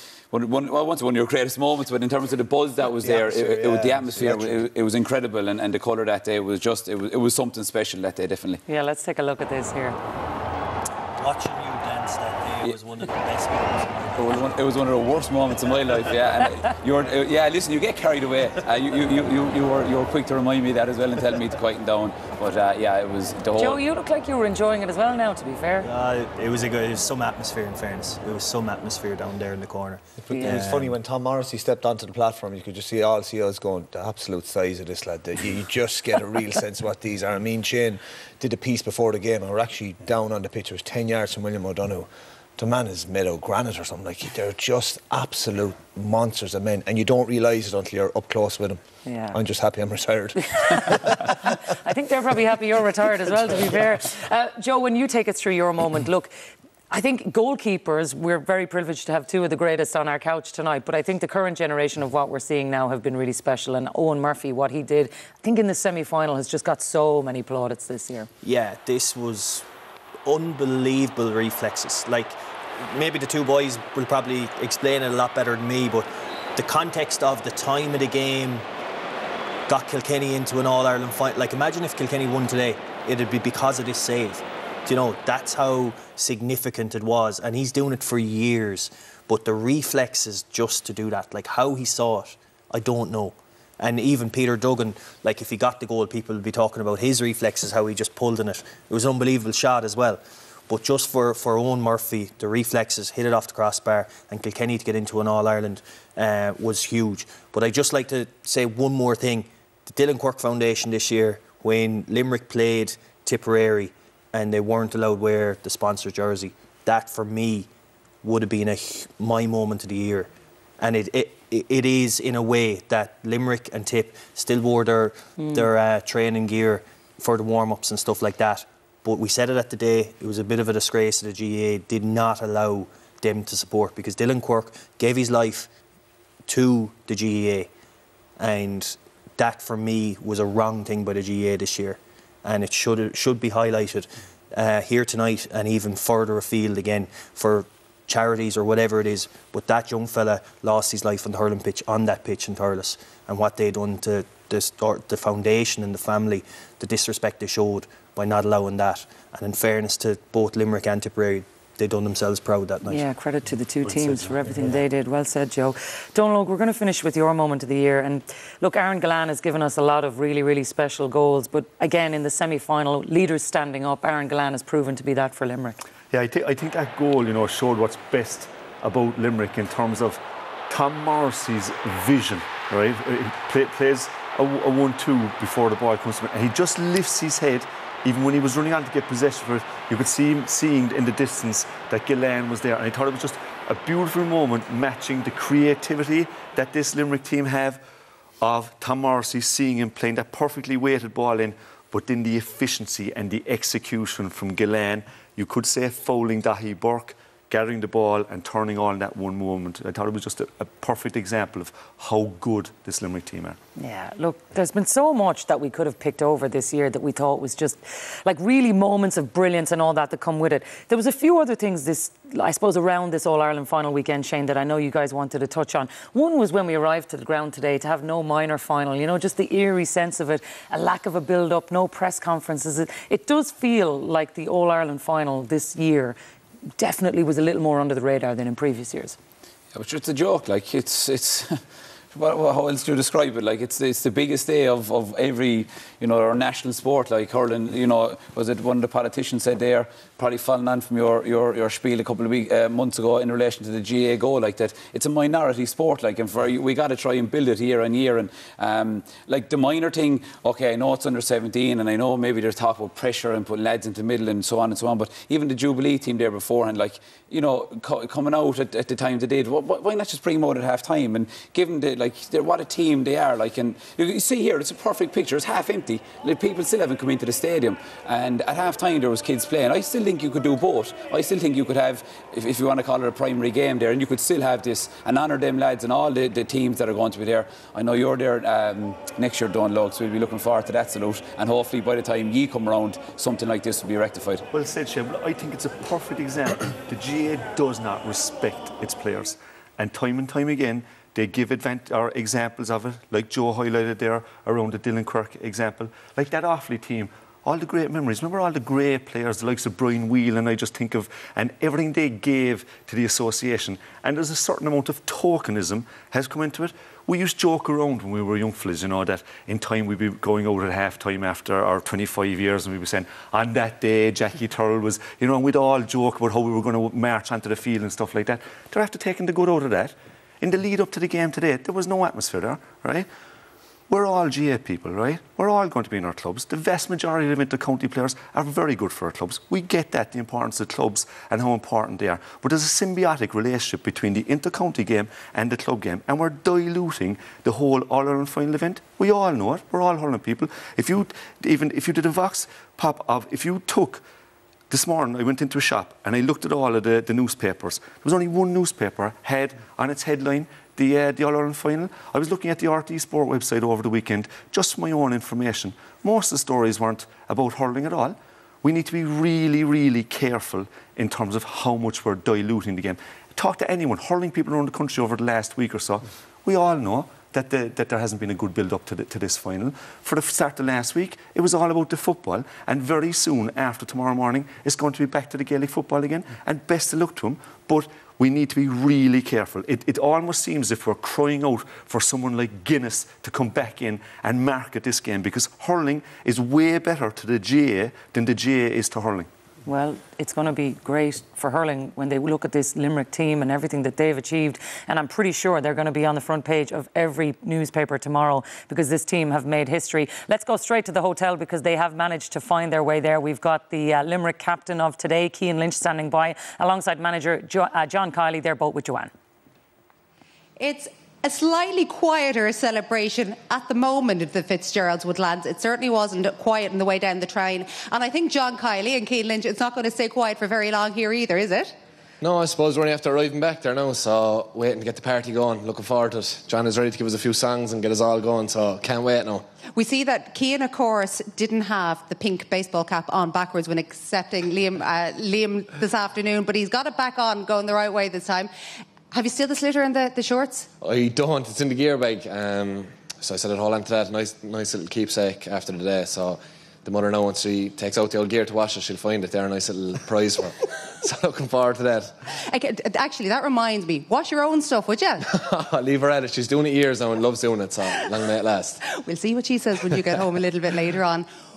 of your greatest moments, but in terms of the buzz that was there, the atmosphere, it was incredible, and the colour that day was just, it was something special that day, definitely.
Yeah, let's take a look at this here.
Watching you dance that day was one of the best moments.
It was one of the worst moments of my life, yeah. And listen, you get carried away. You were quick to remind me of that as well and telling me to quieten down. But it was the whole.
Joe, you look like you were enjoying it as well now, to be fair.
It was some atmosphere, in fairness. It was some atmosphere down there in the corner.
It was funny when Tom Morrissey stepped onto the platform, you could just see all CEOs going, the absolute size of this lad. You just get a real sense of what these are. I mean, Shane did a piece before the game, and we're actually down on the pitch. It was 10 yards from William O'Donoghue. The man is made of granite or something. Like, they're just absolute monsters of men, and you don't realise it until you're up close with them.
Yeah.
I'm just happy I'm retired.
I think they're probably happy you're retired as well, to be fair. Joe, when you take us through your moment, look, I think goalkeepers, we're very privileged to have two of the greatest on our couch tonight, but I think the current generation of what we're seeing now have been really special. And Owen Murphy, what he did, I think in the semi-final, has just got so many plaudits this year.
Yeah, this was unbelievable reflexes. Like, maybe the two boys will probably explain it a lot better than me, but the context of the time of the game got Kilkenny into an All-Ireland fight. Like, imagine if Kilkenny won today, it'd be because of this save. You know, that's how significant it was, and he's doing it for years. But the reflexes just to do that, like how he saw it, I don't know. And even Peter Duggan, like, if he got the goal, people would be talking about his reflexes, how he just pulled in it. It was an unbelievable shot as well. But just for Owen Murphy, the reflexes, hit it off the crossbar, and Kilkenny to get into an All-Ireland was huge. But I'd just like to say one more thing. The Dylan Quirk Foundation this year, when Limerick played Tipperary and they weren't allowed to wear the sponsor jersey, that for me would have been my moment of the year. And it is, in a way, that Limerick and Tip still wore their training gear for the warm-ups and stuff like that. But we said it at the day, it was a bit of a disgrace that the GAA did not allow them to support, because Dylan Quirk gave his life to the GAA, and that for me was a wrong thing by the GAA this year, and it should be highlighted here tonight and even further afield again for charities or whatever it is. But that young fella lost his life on the hurling pitch, on that pitch in Thurles, and what they done to the foundation and the family, the disrespect they showed by not allowing that. And in fairness to both Limerick and Tipperary, they done themselves proud that night.
Yeah, credit to the two teams for everything they did. Well said, Joe. Donal Og, we're going to finish with your moment of the year. And look, Aaron Gillane has given us a lot of really, really special goals. But again, in the semi-final, leaders standing up, Aaron Gillane has proven to be that for Limerick.
Yeah, I think that goal, you know, showed what's best about Limerick in terms of Tom Morrissey's vision, right? He plays a 1-2 before the ball comes to him, and he just lifts his head. Even when he was running on to get possession for it, you could see him seeing in the distance that Gillane was there. And I thought it was just a beautiful moment matching the creativity that this Limerick team have of Tom Morrissey, seeing him playing that perfectly weighted ball in, but then the efficiency and the execution from Gillane. You could say fouling Dahi Burke, gathering the ball and turning on that one moment. I thought it was just a perfect example of how good this Limerick team are.
Yeah, look, there's been so much that we could have picked over this year that we thought was just like really moments of brilliance and all that come with it. There was a few other things I suppose, around this All-Ireland final weekend, Shane, that I know you guys wanted to touch on. One was when we arrived to the ground today to have no minor final, you know, just the eerie sense of it, a lack of a build-up, no press conferences. It does feel like the All-Ireland final this year definitely was a little more under the radar than in previous years.
Yeah, but it's a joke. Like it's how else do you describe it? Like it's the biggest day of every, you know, our national sport. Like hurling, you know, was it one of the politicians said there, probably following on from your spiel a couple of months ago in relation to the GA goal, like that it's a minority sport, like, and we got to try and build it year on year. And like the minor thing, okay, I know it's under 17, and I know maybe there's talk about pressure and putting lads into the middle and so on, but even the Jubilee team there beforehand, like, you know, coming out at the time they did, why not just bring them out at half time and give them the, like, what a team they are, like, and you see here, it's a perfect picture, it's half empty, like, people still haven't come into the stadium, and at half time there was kids playing. I still think you could do both. I still think you could have, if you want to call it a primary game there, and you could still have this and honour them lads and all the teams that are going to be there. I know you're there next year, Donal Og, so we'll be looking forward to that salute, and hopefully by the time ye come around, something like this will be rectified.
Well said, Shane. I think it's a perfect example. The GA does not respect its players, and time again they give examples of it, like Joe highlighted there around the Dylan Quirk example, like that Offaly team. All the great memories. Remember all the great players, the likes of Brian Wheel, and I just think of, and everything they gave to the association. And there's a certain amount of tokenism has come into it. We used to joke around when we were young fellas, you know, that in time we'd be going out at half time after our 25 years, and we'd be saying, on that day, Jacqui Hurley was, you know, and we'd all joke about how we were going to march onto the field and stuff like that. They're after taking the good out of that. In the lead up to the game today, there was no atmosphere there, right? We're all GA people, right? We're all going to be in our clubs. The vast majority of inter-county players are very good for our clubs. We get that, the importance of clubs and how important they are. But there's a symbiotic relationship between the inter-county game and the club game, and we're diluting the whole All-Ireland final event. We all know it. We're all hurling people. If you did a vox pop of, if you took, this morning I went into a shop and I looked at all of the newspapers. There was only one newspaper had on its headline the All-Ireland final. I was looking at the RT Sport website over the weekend, just for my own information. Most of the stories weren't about hurling at all. We need to be really, really careful in terms of how much we're diluting the game. Talk to anyone, hurling people around the country over the last week or so. We all know that there hasn't been a good build-up to this final. For the start of last week, it was all about the football, and very soon, after tomorrow morning, it's going to be back to the Gaelic football again, and best of luck to them. But we need to be really careful. It almost seems as if we're crying out for someone like Guinness to come back in and market this game, because hurling is way better to the GA than the GA is to hurling.
Well, it's going to be great for hurling when they look at this Limerick team and everything that they've achieved. And I'm pretty sure they're going to be on the front page of every newspaper tomorrow, because this team have made history. Let's go straight to the hotel, because they have managed to find their way there. We've got the Limerick captain of today, Cian Lynch, standing by, alongside manager John Kiley. They're both with Joanne.
It's a slightly quieter celebration at the moment at the Fitzgerald's Woodlands. It certainly wasn't quiet on the way down the train. And I think John Kiley and Cian Lynch, it's not going to stay quiet for very long here either, is it?
No, I suppose we're only after arriving back there now, so waiting to get the party going. Looking forward to it. John is ready to give us a few songs and get us all going, so can't wait now.
We see that Cian, of course, didn't have the pink baseball cap on backwards when accepting Liam this afternoon, but he's got it back on, going the right way this time. Have you still the slitter and the shorts?
I don't. It's in the gear bag. So I said I'd hold on to that. Nice little keepsake after the day. So the mother now, once she takes out the old gear to wash it, she'll find it there. A nice little prize for her. So looking forward to that.
Actually, that reminds me. Wash your own stuff, would you?
Leave her at it. She's doing it years now and loves doing it. So long may it last.
We'll see what she says when you get home a little bit later on.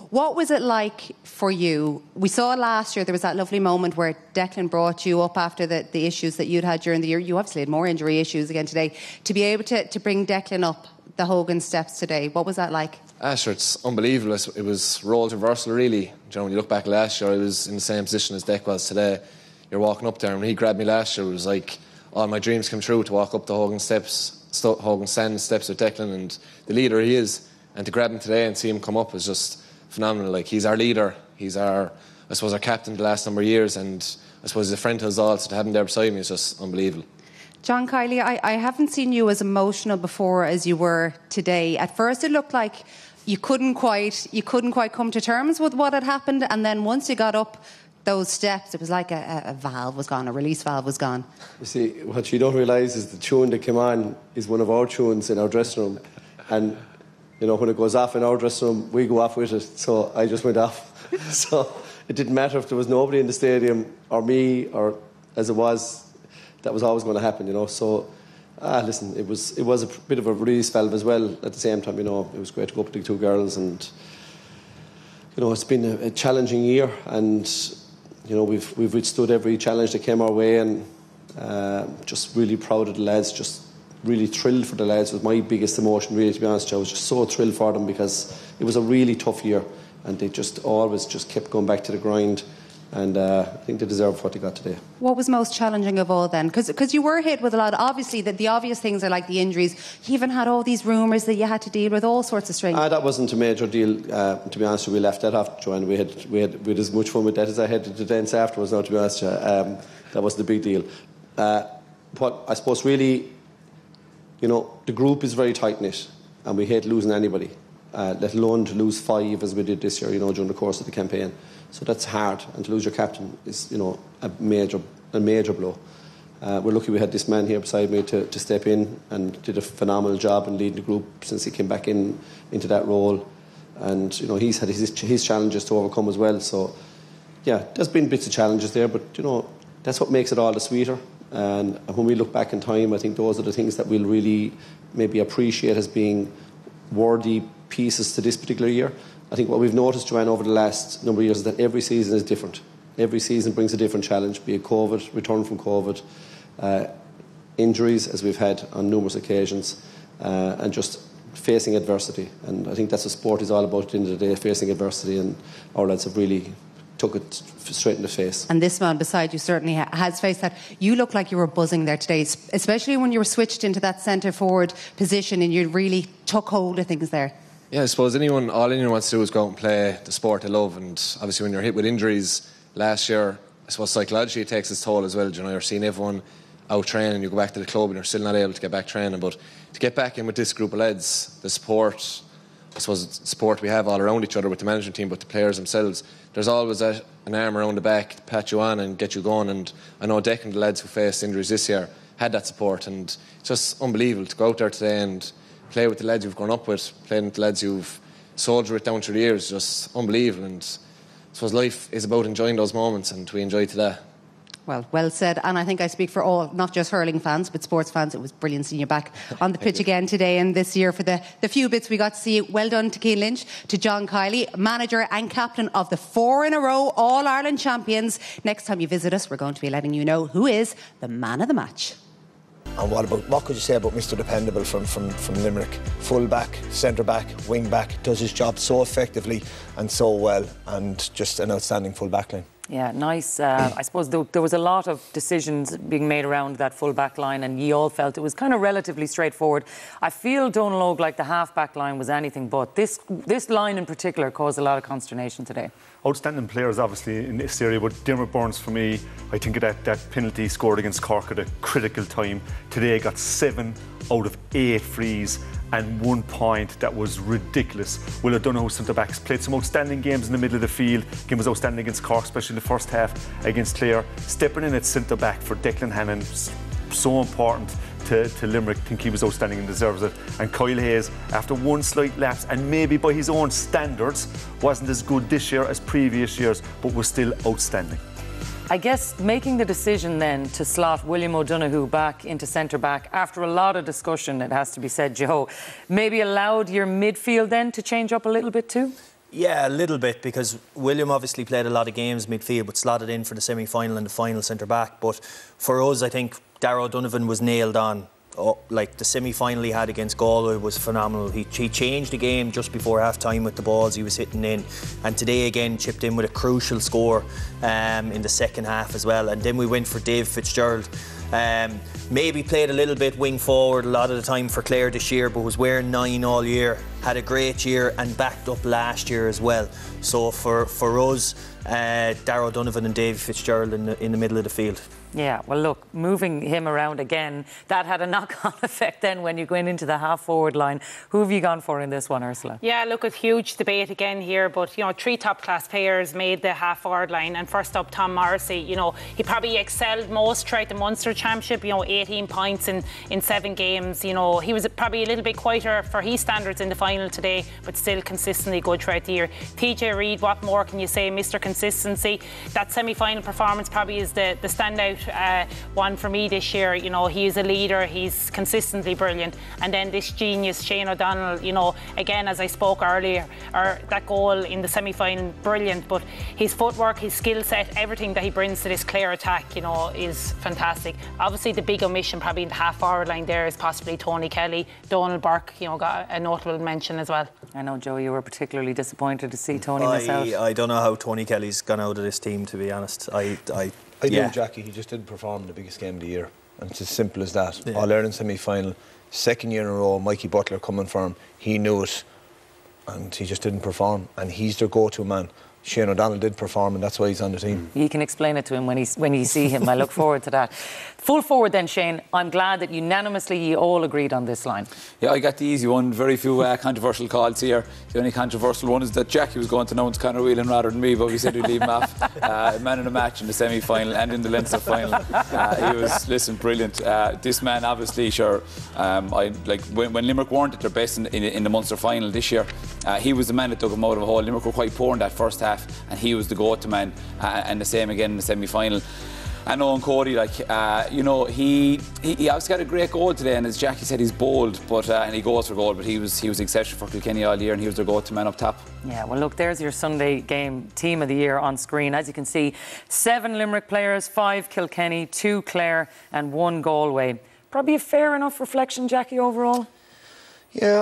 What was it like for you? We saw last year there was that lovely moment where Declan brought you up after the issues that you'd had during the year. You obviously had more injury issues again today. To be able to bring Declan up the Hogan steps today, what was that like?
Sure, it's unbelievable. It was roles reversal, really. You know, when you look back last year, I was in the same position as Dec was today. You're walking up there, and when he grabbed me last year, it was like all my dreams come true to walk up the Hogan Sand steps with Declan, and the leader he is. And to grab him today and see him come up is just phenomenal. Like, he's our leader. He's our captain the last number of years, and I suppose he's a friend to us all. So to have him there beside me is just unbelievable.
John Kiely, I haven't seen you as emotional before as you were today. At first, it looked like you couldn't quite come to terms with what had happened, and then once you got up those steps, it was like a valve was gone, a release valve was gone.
You see, what you don't realise is the tune that came on is one of our tunes in our dressing room, and you know, when it goes off in our dressing room, we go off with it. So I just went off. So it didn't matter if there was nobody in the stadium or me, or as it was, that was always going to happen, you know. So listen, it was a bit of a release valve as well. At the same time, you know, it was great to go up to the two girls, and you know, it's been a challenging year, and you know, we've withstood every challenge that came our way, and just really proud of the lads. Just really thrilled for the lads. It was my biggest emotion, really, to be honest. I was just so thrilled for them because it was a really tough year, and they just always just kept going back to the grind, and I think they deserve what they got today.
What was most challenging of all then? Because you were hit with a lot. Obviously, the obvious things are like the injuries. You even had all these rumours that you had to deal with, all sorts of strange.
That wasn't a major deal. To be honest, we left that off, Joanne. We had as much fun with that as I had the dance afterwards. Now, to be honest, that wasn't a big deal. What I suppose really, you know, the group is very tight-knit, and we hate losing anybody, let alone to lose 5 as we did this year, you know, during the course of the campaign. So that's hard, and to lose your captain is, you know, a major blow. We're lucky we had this man here beside me to step in and did a phenomenal job in leading the group since he came back into that role. And, you know, he's had his challenges to overcome as well. So, yeah, there's been bits of challenges there, but, you know, that's what makes it all the sweeter. And when we look back in time, I think those are the things that we'll really maybe appreciate as being worthy pieces to this particular year. I think what we've noticed, Joanne, over the last number of years is that every season is different. Every season brings a different challenge, be it COVID, return from COVID, injuries, as we've had on numerous occasions, and just facing adversity. And I think that's what sport is all about at the end of the day, facing adversity, and our lads have really took it straight in the face. And this man beside you certainly has faced that. You look like you were buzzing there today, especially when you were switched into that centre forward position and you really took hold of things there. Yeah, I suppose all anyone wants to do is go out and play the sport they love, and obviously when you're hit with injuries last year, I suppose psychologically it takes its toll as well. You know, you're seeing everyone out training, you go back to the club and you're still not able to get back training, but to get back in with this group of lads, the support, I suppose it's support we have all around each other with the management team, but the players themselves, there's always an arm around the back to pat you on and get you going. And I know Dec and the lads who faced injuries this year had that support, and it's just unbelievable to go out there today and play with the lads you've grown up with, playing with the lads you've soldiered with down through the years. Just unbelievable. And I suppose life is about enjoying those moments, and we enjoy today. Well said. And I think I speak for all, not just hurling fans, but sports fans. It was brilliant seeing you back on the pitch again today and this year for the few bits we got to see. Well done to Cian Lynch, to John Kiely, manager and captain of the 4 in a row All-Ireland champions. Next time you visit us, we're going to be letting you know who is the man of the match.
And what could you say about Mr. Dependable from Limerick? Full back, centre back, wing back, does his job so effectively and so well, and just an outstanding full back line.
Yeah, nice. I suppose there was a lot of decisions being made around that full-back line, and ye all felt it was kind of relatively straightforward. I feel, Donal Og, like the half-back line was anything but. This line in particular caused a lot of consternation today.
Outstanding players, obviously, in this area, but Dermot Burns, for me, I think of that penalty scored against Cork at a critical time. Today got 7 out of 8 frees and 1 point that was ridiculous. Will O'Donoghue centre-backs played some outstanding games in the middle of the field. Game was outstanding against Cork, especially the first half against Clare. Stepping in at centre-back for Declan Hannon, so important to Limerick. I think he was outstanding and deserves it. And Kyle Hayes, after one slight lapse, and maybe by his own standards, wasn't as good this year as previous years, but was still outstanding.
I guess making the decision then to slot William O'Donoghue back into centre-back after a lot of discussion, it has to be said, Joe, maybe allowed your midfield then to change up a little bit too?
Yeah, a little bit, because William obviously played a lot of games midfield, but slotted in for the semi-final and the final centre-back. But for us, I think Darragh O'Donovan was nailed on. Like the semi-final he had against Galway was phenomenal. He changed the game just before half-time with the balls he was hitting in, and today again chipped in with a crucial score in the second half as well. And then we went for Dave Fitzgerald. Maybe played a little bit wing forward a lot of the time for Clare this year, but was wearing 9 all year. Had a great year and backed up last year as well. So for us, Darragh O'Donovan and Dave Fitzgerald in the middle of the field.
Yeah, well, look, moving him around again, that had a knock-on effect then when you went into the half-forward line. Who have you gone for in this one, Ursula?
Yeah, look, a huge debate again here, but, you know, 3 top-class players made the half-forward line. And first up, Tom Morrissey, you know, he probably excelled most throughout the Munster Championship, you know, 18 points in 7 games. You know, he was probably a little bit quieter for his standards in the final today, but still consistently good throughout the year. TJ Reid, what more can you say? Mr. Consistency. That semi-final performance probably is the standout one for me this year. You know, he's a leader, he's consistently brilliant. And then this genius Shane O'Donnell, you know, again, as I spoke earlier, that goal in the semi-final, brilliant, but his footwork, his skill set, everything that he brings to this Clare attack, you know, is fantastic. Obviously the big omission probably in the half-forward line there is possibly Tony Kelly. Donal Burke, you know, got a notable mention as well.
I know, Joe, you were particularly disappointed to see Tony miss out.
I don't know how Tony Kelly's gone out of this team, to be honest. I
do, Jacqui. He just didn't perform in the biggest game of the year. And it's as simple as that. Yeah. All-Ireland semi-final, 2nd year in a row, Mikey Butler coming for him. He knew it, and he just didn't perform. And he's their go-to man. Shane O'Donnell did perform, and that's why he's on the team.
You can explain it to him when you see him. I look forward to that. Full forward then, Shane. I'm glad that unanimously you all agreed on this line.
Yeah, I got the easy one. Very few controversial calls here. The only controversial one is that Jacqui was going to announce Conor Whelan rather than me, but we said we'd leave him off. Man of the match in the semi-final and in the Leinster final. He was, brilliant. This man, obviously, sure. When Limerick weren't at their best in the Munster final this year, he was the man that took him out of a hole. Limerick were quite poor in that first half, and he was the go-to man, and the same again in the semi-final. And Owen Cody, you know, he obviously got a great goal today, and as Jacqui said, he's bold, but and he goes for goal, but he was exceptional for Kilkenny all year, and he was their go-to man up top.
Yeah, well, look, there's your Sunday game team of the year on screen. As you can see, 7 Limerick players, 5 Kilkenny, 2 Clare, and 1 Galway. Probably a fair enough reflection, Jacqui, overall?
Yeah,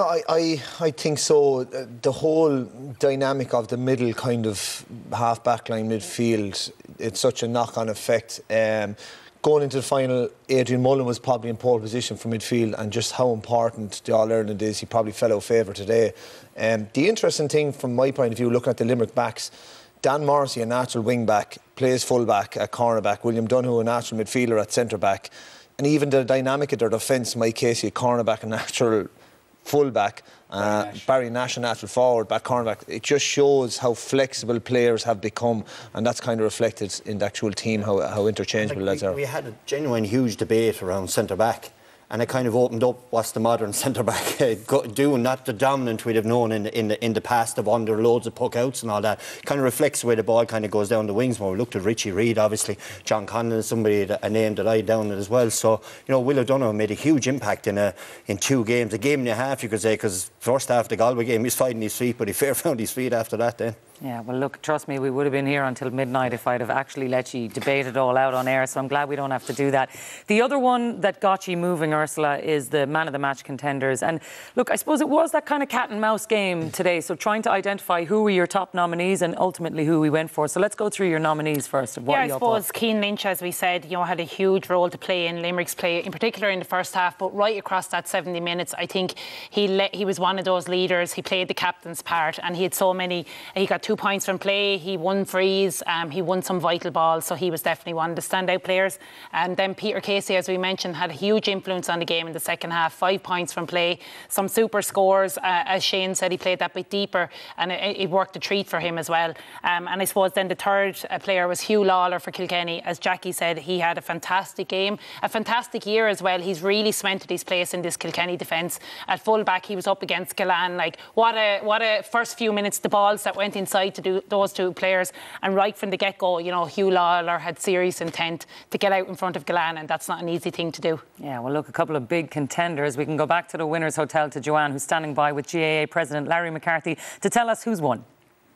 I think so. The whole dynamic of the middle kind of half-back line midfield, it's such a knock-on effect. Going into the final, Adrian Mullen was probably in pole position for midfield, and just how important the All-Ireland is, he probably fell out of favour today. The interesting thing from my point of view, looking at the Limerick backs, Dan Morrissey, a natural wing-back, plays full-back at corner-back. William Donoghue, a natural midfielder at centre-back. And even the dynamic of their defence, Mike Casey, a corner-back, a natural full-back, Barry Nash, a natural forward, back cornerback. It just shows how flexible players have become, and that's kind of reflected in the actual team, how interchangeable lads are.
We had a genuine huge debate around centre-back, and it kind of opened up what's the modern centre-back doing, not the dominant we'd have known in the past of under loads of puck-outs and all that. Kind of reflects the way the ball kind of goes down the wings more. We looked at Richie Reid, obviously, John Conlon, somebody, a name that I down it as well. So, you know, Will O'Donoghue made a huge impact in 2 games, a game and a half, you could say, because first half of the Galway game, he's finding his feet, but he fair found his feet after that then.
Yeah, well, look, trust me, we would have been here until midnight if I'd have actually let you debate it all out on air, so I'm glad we don't have to do that. The other one that got you moving, Ursula, is the man of the match contenders. And look, I suppose it was that kind of cat and mouse game today, so trying to identify who were your top nominees and ultimately who we went for. So let's go through your nominees first. Of what
I suppose Cian Lynch, as we said, you know, had a huge role to play in Limerick's play, in particular in the first half, but right across that 70 minutes, I think he was one of those leaders. He played the captain's part, and he had so many. He got 2 points from play. He won frees, he won some vital balls, so he was definitely one of the standout players. And then Peter Casey, as we mentioned, had a huge influence on the game in the second half. 5 points from play, some super scores. As Shane said, he played that bit deeper, and it worked a treat for him as well. And I suppose then the third player was Hugh Lawler for Kilkenny. As Jacqui said, he had a fantastic game, a fantastic year as well. He's really cemented his place in this Kilkenny defence. At full back, he was up against Galan. Like, what a first few minutes, the balls that went inside to do those 2 players, and right from the get-go, you know, Hugh Lawler had serious intent to get out in front of Galan, and that's not an easy thing to do.
Yeah, well, look, a couple of big contenders. We can go back to the Winners' Hotel to Joanne, who's standing by with GAA President Larry McCarthy to tell us who's won.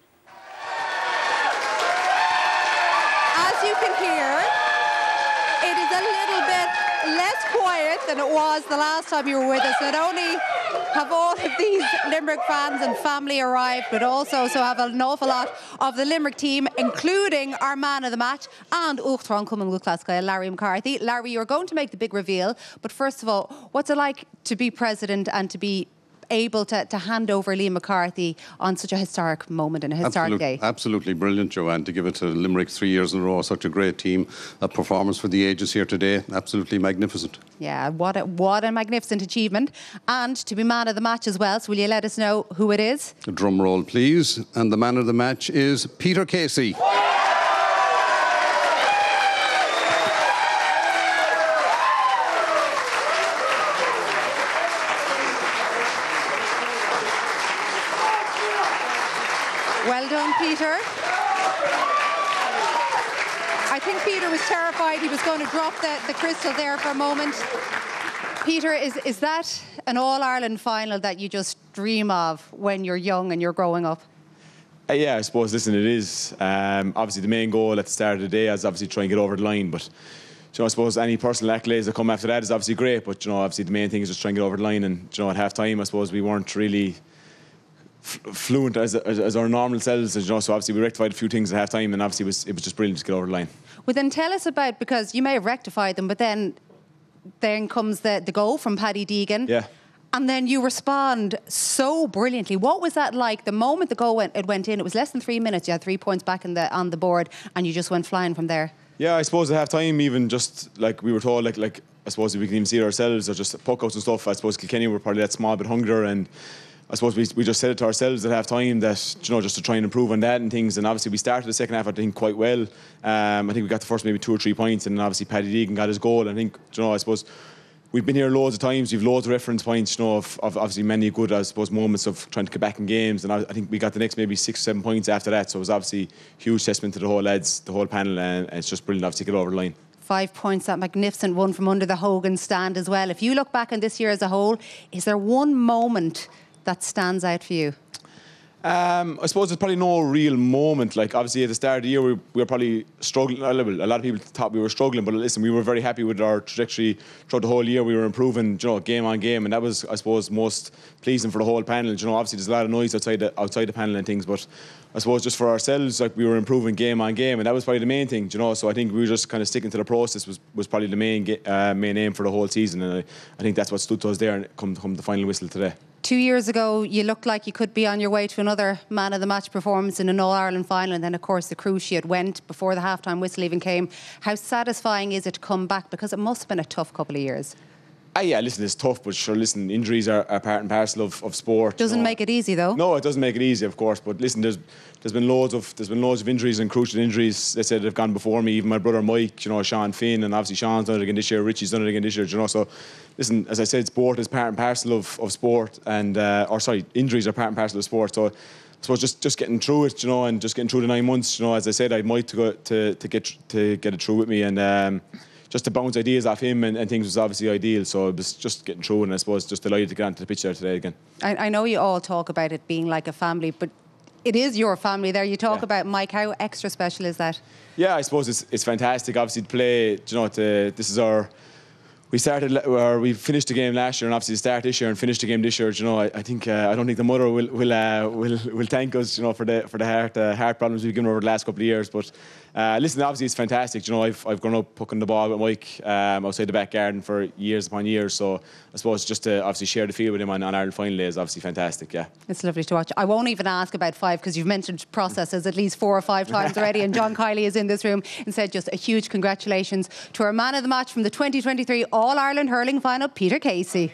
as you can hear, it is a little bit less quiet than it was the last time you were with us. Not only have all of these Limerick fans and family arrived, but also have an awful lot of the Limerick team, including our man of the match and Uachtaráin Cumann Gluclasca, Larry McCarthy. Larry, you're going to make the big reveal, but first of all, what's it like to be president and to be able to hand over Liam McCarthy on such a historic moment and a historic day?
Absolutely brilliant, Joanne, to give it to Limerick 3 years in a row. Such a great team. A performance for the ages here today. Absolutely magnificent.
Yeah, what a magnificent achievement. And to be man of the match as well. So will you let us know who it is?
A drum roll, please. And the man of the match is Peter Casey.
Well done, Peter. I think Peter was terrified he was going to drop the crystal there for a moment. Peter, is that an All-Ireland final that you just dream of when you're young and you're growing up?
Yeah, I suppose, listen, it is. Obviously, the main goal at the start of the day is obviously try and get over the line, but I suppose any personal accolades that come after that is obviously great, but obviously the main thing is just trying to get over the line. And at half-time, I suppose we weren't really fluent as our normal selves, so obviously we rectified a few things at half time, and obviously it was just brilliant to get over the line.
Well, then tell us about, because you may have rectified them, but then comes the goal from Paddy Deegan.
Yeah.
And then you respond so brilliantly. What was that like? The moment the goal went in, it was less than 3 minutes. You had 3 points back on the board, and you just went flying from there.
Yeah, I suppose at half time, even just like we were told, like I suppose we can even see it ourselves, or just puck outs and stuff. I suppose Kilkenny were probably that small bit hungrier, and I suppose we just said it to ourselves at half time that just to try and improve on that and things. And obviously we started the second half, I think, quite well. I think we got the first maybe 2 or 3 points, and then obviously Paddy Deegan got his goal. I think I suppose we've been here loads of times. We've loads of reference points, of obviously many good, I suppose, moments of trying to get back in games. And I think we got the next maybe 6 or 7 points after that. So it was obviously huge testament to the whole lads, the whole panel, and it's just brilliant obviously to get over the line.
5 points, that magnificent one from under the Hogan stand as well. If you look back on this year as a whole, is there one moment that stands out for you?
I suppose there's probably no real moment. Like, obviously at the start of the year we were probably struggling a little bit. A lot of people thought we were struggling, but listen, we were very happy with our trajectory throughout the whole year. We were improving, game on game, and that was, I suppose, most pleasing for the whole panel. Obviously there's a lot of noise outside the panel and things, but I suppose just for ourselves, like, we were improving game on game, and that was probably the main thing. So I think we were just kind of sticking to the process was probably the main aim for the whole season, and I think that's what stood to us there and come the final whistle today.
2 years ago, you looked like you could be on your way to another man of the match performance in an All-Ireland final, and then, of course, the cruciate went before the half-time whistle even came. How satisfying is it to come back? Because it must have been a tough couple of years.
Yeah, listen, it's tough, but sure, listen, injuries are part and parcel of sport.
Doesn't make it easy, though.
No, it doesn't make it easy, of course. But listen, there's been loads of injuries and crucial injuries. They said they've gone before me. Even my brother Mike, Sean Finn, and obviously Sean's done it again this year. Richie's done it again this year. So, listen, as I said, sport is part and parcel of sport, and injuries are part and parcel of sport. So, I suppose just getting through it, and just getting through the 9 months. As I said, I'd Mike to get it through with me, and just to bounce ideas off him and things was obviously ideal. So it was just getting through, and I suppose just delighted to get onto the pitch there today again.
I know you all talk about it being like a family, but it is your family there. You talk about Mike. How extra special is that? Yeah, I suppose it's fantastic. Obviously to play, this is our... We finished the game last year, and obviously start this year and finish the game this year. I think I don't think the mother will thank us, for the heart problems we've given over the last couple of years. But listen, obviously it's fantastic. I've grown up pucking the ball with Mike outside the back garden for years upon years. So I suppose just to obviously share the field with him on Ireland final day is obviously fantastic. Yeah, it's lovely to watch. I won't even ask about Five, because you've mentioned processes at least 4 or 5 times already, and John Kiley is in this room and said just a huge congratulations to our man of the match from the 2023 All-Ireland Hurling final, Peter Casey.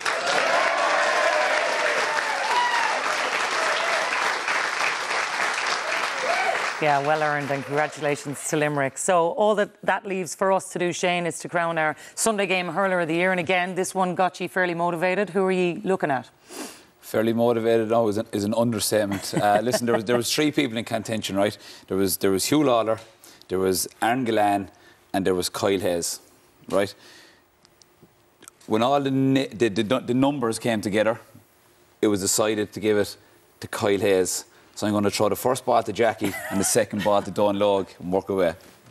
Yeah, well earned, and congratulations to Limerick. So all that leaves for us to do, Shane, is to crown our Sunday Game Hurler of the Year. And again, this one got you fairly motivated. Who are you looking at?
Fairly motivated now is an understatement. Listen, there was 3 people in contention, right? There was Hugh Lawler, there was Aaron Gillan, and there was Kyle Hayes, right? When all the numbers came together, it was decided to give it to Kyle Hayes. So I'm going to throw the first ball to Jacqui and the second ball to Donal Og and work away.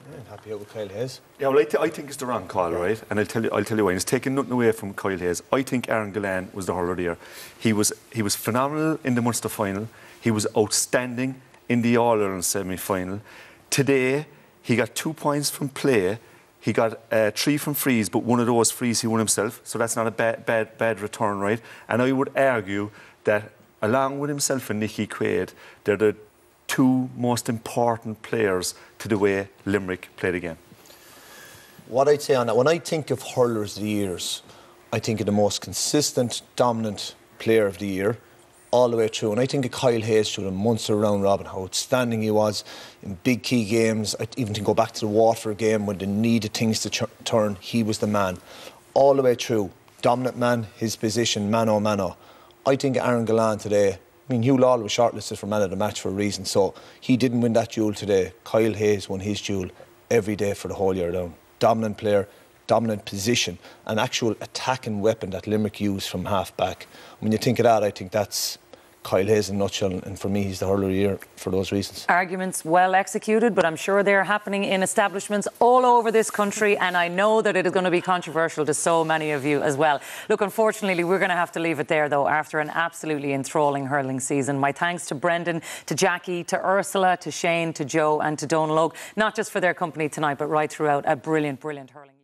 Happy out with Kyle Hayes.
Yeah, well, I think it's the wrong call, right? And I'll tell you why. It's taking nothing away from Kyle Hayes. I think Aaron Gillane was the hurler of the year. He was phenomenal in the Munster final. He was outstanding in the All-Ireland semi-final. Today, he got 2 points from play. He got 3 from frees, but one of those frees he won himself. So that's not a bad return, right? And I would argue that along with himself and Nicky Quaid, they're the 2 most important players to the way Limerick play the game.
What I'd say on that, when I think of hurlers of the years, I think of the most consistent, dominant player of the year all the way through. And I think of Kyle Hayes through the Munster round robin, how outstanding he was in big key games. I even think go back to the Waterford game when they needed things to turn, he was the man. All the way through, dominant man, his position, mano. I think Aaron Gillane today, I mean, Hugh Lawler was shortlisted for man of the match for a reason, so he didn't win that duel today. Kyle Hayes won his duel every day for the whole year round. Dominant player, dominant position, an actual attacking weapon that Limerick used from half back. When you think of that, I think that's Kyle Hayes in a nutshell, and for me, he's the hurler of the year for those reasons.
Arguments well executed, but I'm sure they're happening in establishments all over this country, and I know that it is going to be controversial to so many of you as well. Look, unfortunately, we're going to have to leave it there, though, after an absolutely enthralling hurling season. My thanks to Brendan, to Jacqui, to Ursula, to Shane, to Joe and to Donal Og, not just for their company tonight, but right throughout a brilliant hurling